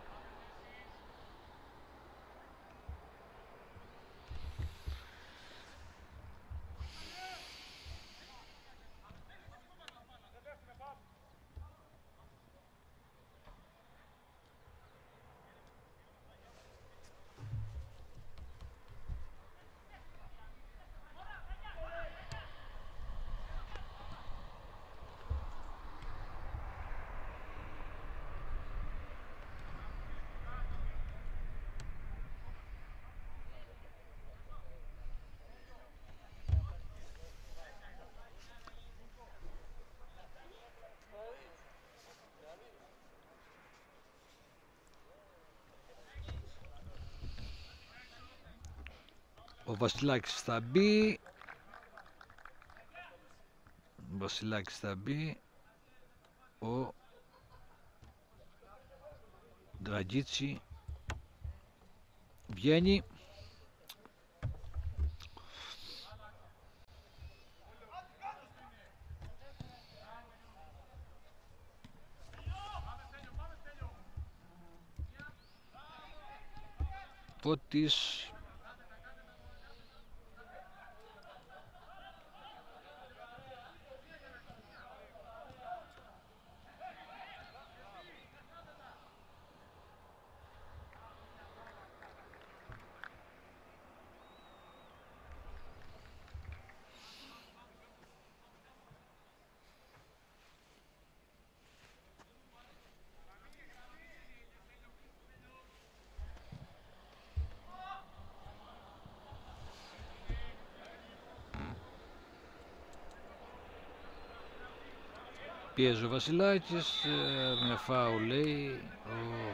Speaker 1: Ο Βασιλάκης θα μπει. Ο Βασιλάκης θα μπει. Ο Ντραγίτσι βγαίνει. Φώτης. Πιέζει ο Βασιλάκης, με φάουλ λέει ο...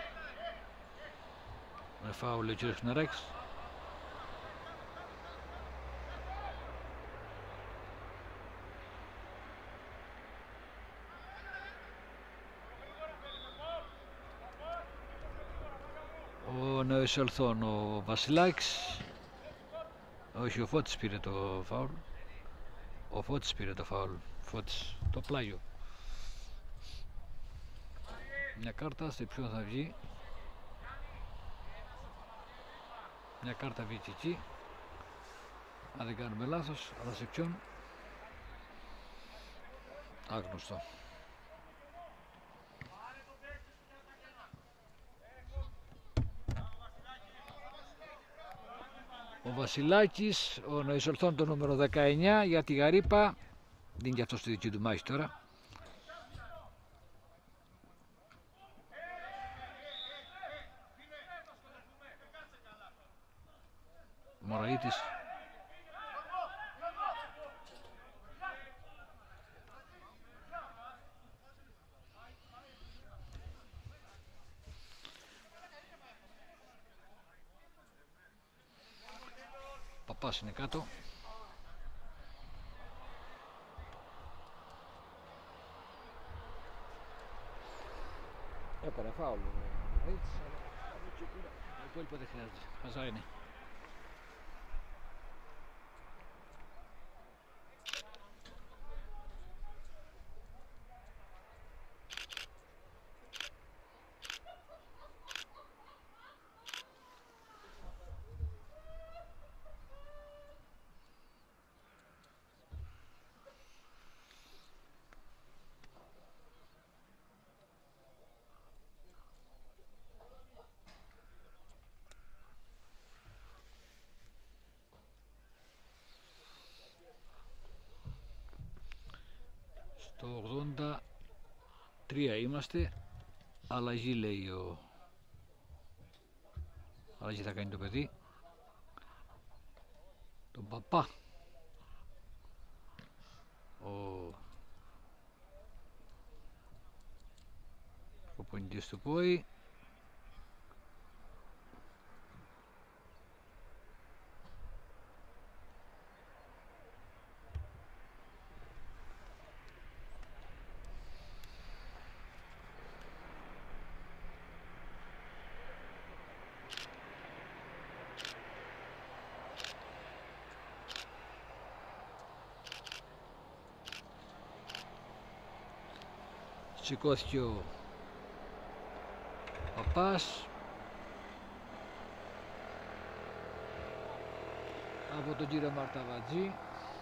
Speaker 1: με φάουλ λέει ο κύριος Χναράκης. Ο νεοεισελθόν ο Βασιλάκης, όχι, ο Φώτης πήρε το φάουλ. Ο Φώτης πήρε το φάουλ. Φώτης, το πλάγιο. Μια κάρτα, σε ποιον θα βγει. Μια κάρτα βγήκε εκεί, αν δεν κάνουμε λάθος, αλλά σε ποιον άγνωστο. Ο Ο Βασιλάκης, ο Νοησορθών το νούμερο δεκαεννιά για τη Γαρύπα. Δίνει και αυτό στη δική του μάχη τώρα. Μωραΐτης. Παπάς είναι κάτω. Έπαιρε φάουλ. Το υπόλοιπο δεν χρειάζεται. Χαζά είναι. Το ογδόντα τρία είμαστε. Αλλαγή λέει ο... Αλλαγή θα κάνει το παιδί. Τον Παπά. Ο προπονητής του ΠΟΗ. Σηκώθηκε ο Παπάς από τον κύριο Μαρταβατζή,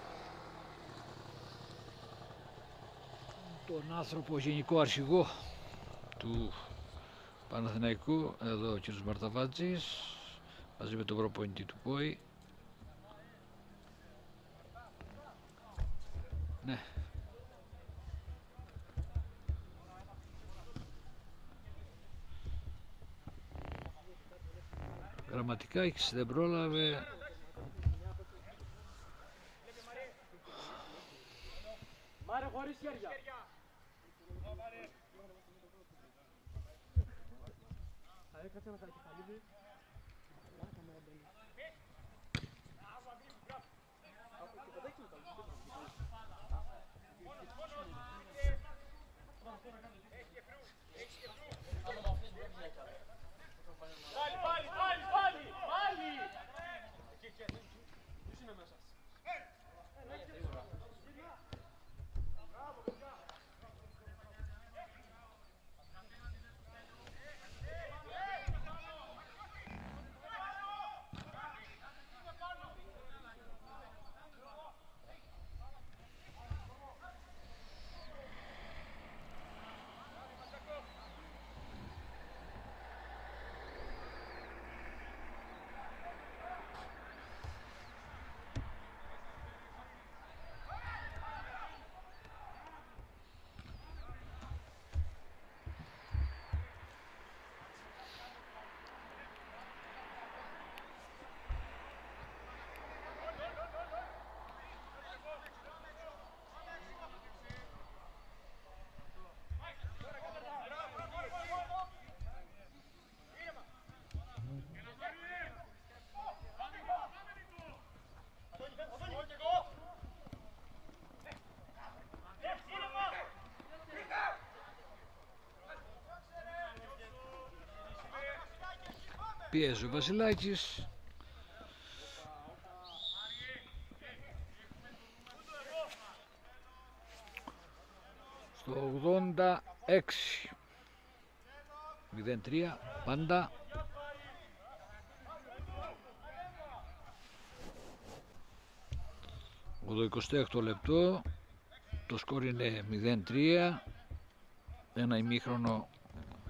Speaker 1: τον άνθρωπο γενικό αρχηγό του Παναθηναϊκού. Εδώ ο κύριος Μαρταβατζής μαζί με τον προπονητή του ΠΟΗ. Ναι. Γραμματικά έχεις, δεν πρόλαβε.
Speaker 2: Μάρε χωρίς χέρια. Θα έκατσε ένα καρκεφαλίδι.
Speaker 1: Πιέζει ο Βασιλάκης. Στο ογδόντα έξι. μηδέν τρία πάντα. Το εικοστό έκτο λεπτό. Το σκορ είναι μηδέν τρία. Ένα ημίχρονο.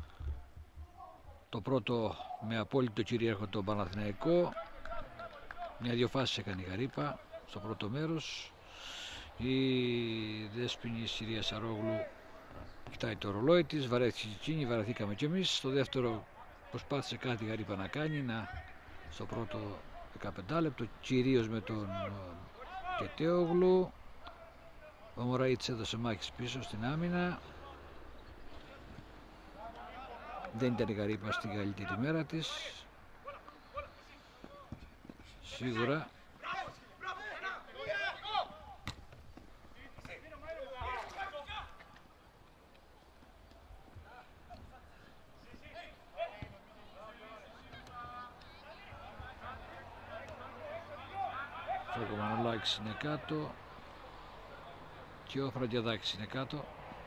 Speaker 1: Το πρώτο με απόλυτο κυρίαρχο το Παναθηναϊκό. Μια-δυο φάσεις έκανε η Γαρύπα στο πρώτο μέρος. Η Δέσποινη Συρία Σαρόγλου κοιτάει το ρολόι της, βαρέθηκε η Τσίνη, βαρεθήκαμε κι εμείς. Στο δεύτερο προσπάθησε κάτι η Γαρύπα να κάνει, να, στο πρώτο δεκαπέντε λεπτό, κυρίως με τον Κετέογλου. Ο Μωραΐτης έδωσε μάχης πίσω στην άμυνα. Δεν ήταν η Γαρύπα στην καλύτερη μέρα της, σίγουρα. Ο Μανολάκης είναι κάτω και ο Φραγκιαδάκης είναι κάτω.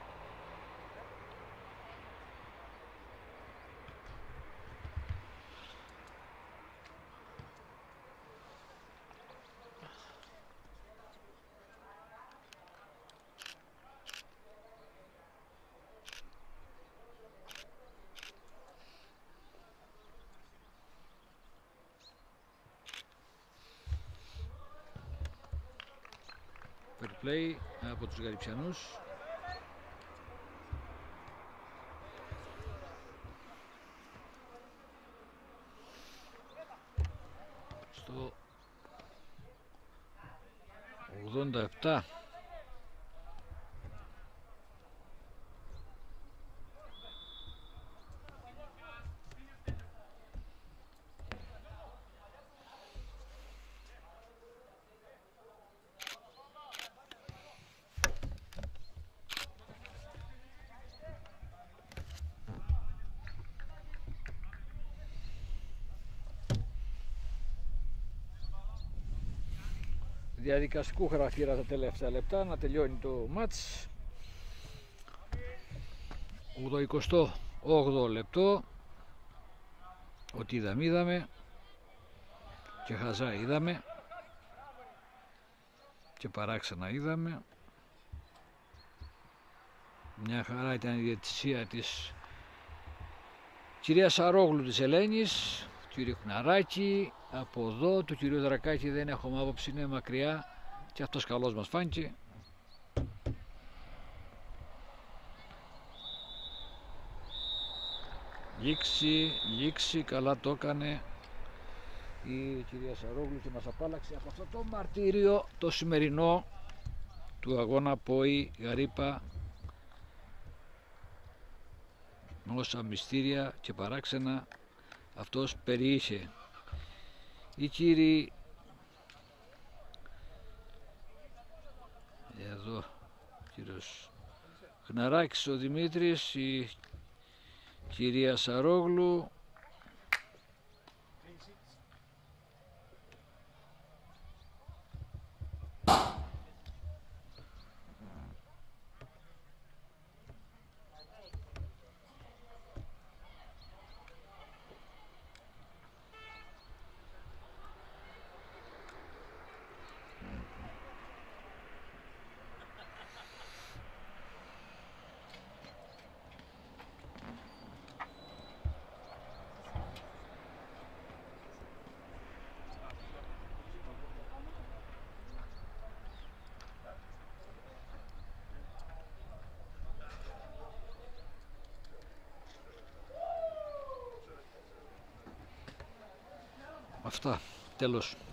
Speaker 1: Fair play από τους Γαριψιανούς. Στο ογδόντα επτά. Διαδικαστικού χαρακτήρα τα τελευταία λεπτά, να τελειώνει το μάτς. ογδοηκοστό όγδοο λεπτό. Ό,τι είδαμε είδαμε και χαζά είδαμε και παράξενα είδαμε. Μια χαρά ήταν η διαιτησία της κυρίας Σαρόγλου της Ελένης, του κ. Χναράκη. Από εδώ του κυρίου Δρακάκη δεν έχουμε άποψη, είναι μακριά και αυτός καλός μας φάνηκε. Λήξη, λήξη, καλά το έκανε η κυρία Σαρόγλου και μας απάλλαξε από αυτό το μαρτύριο το σημερινό του αγώνα Πόη Γαρύπα, με όσα μυστήρια και παράξενα αυτός περιείχε. Οι κύριοι εδώ, ο κύριος Χναράκης, ο Δημήτρης, η κυρία Σαρόγλου, αυτά, τέλος.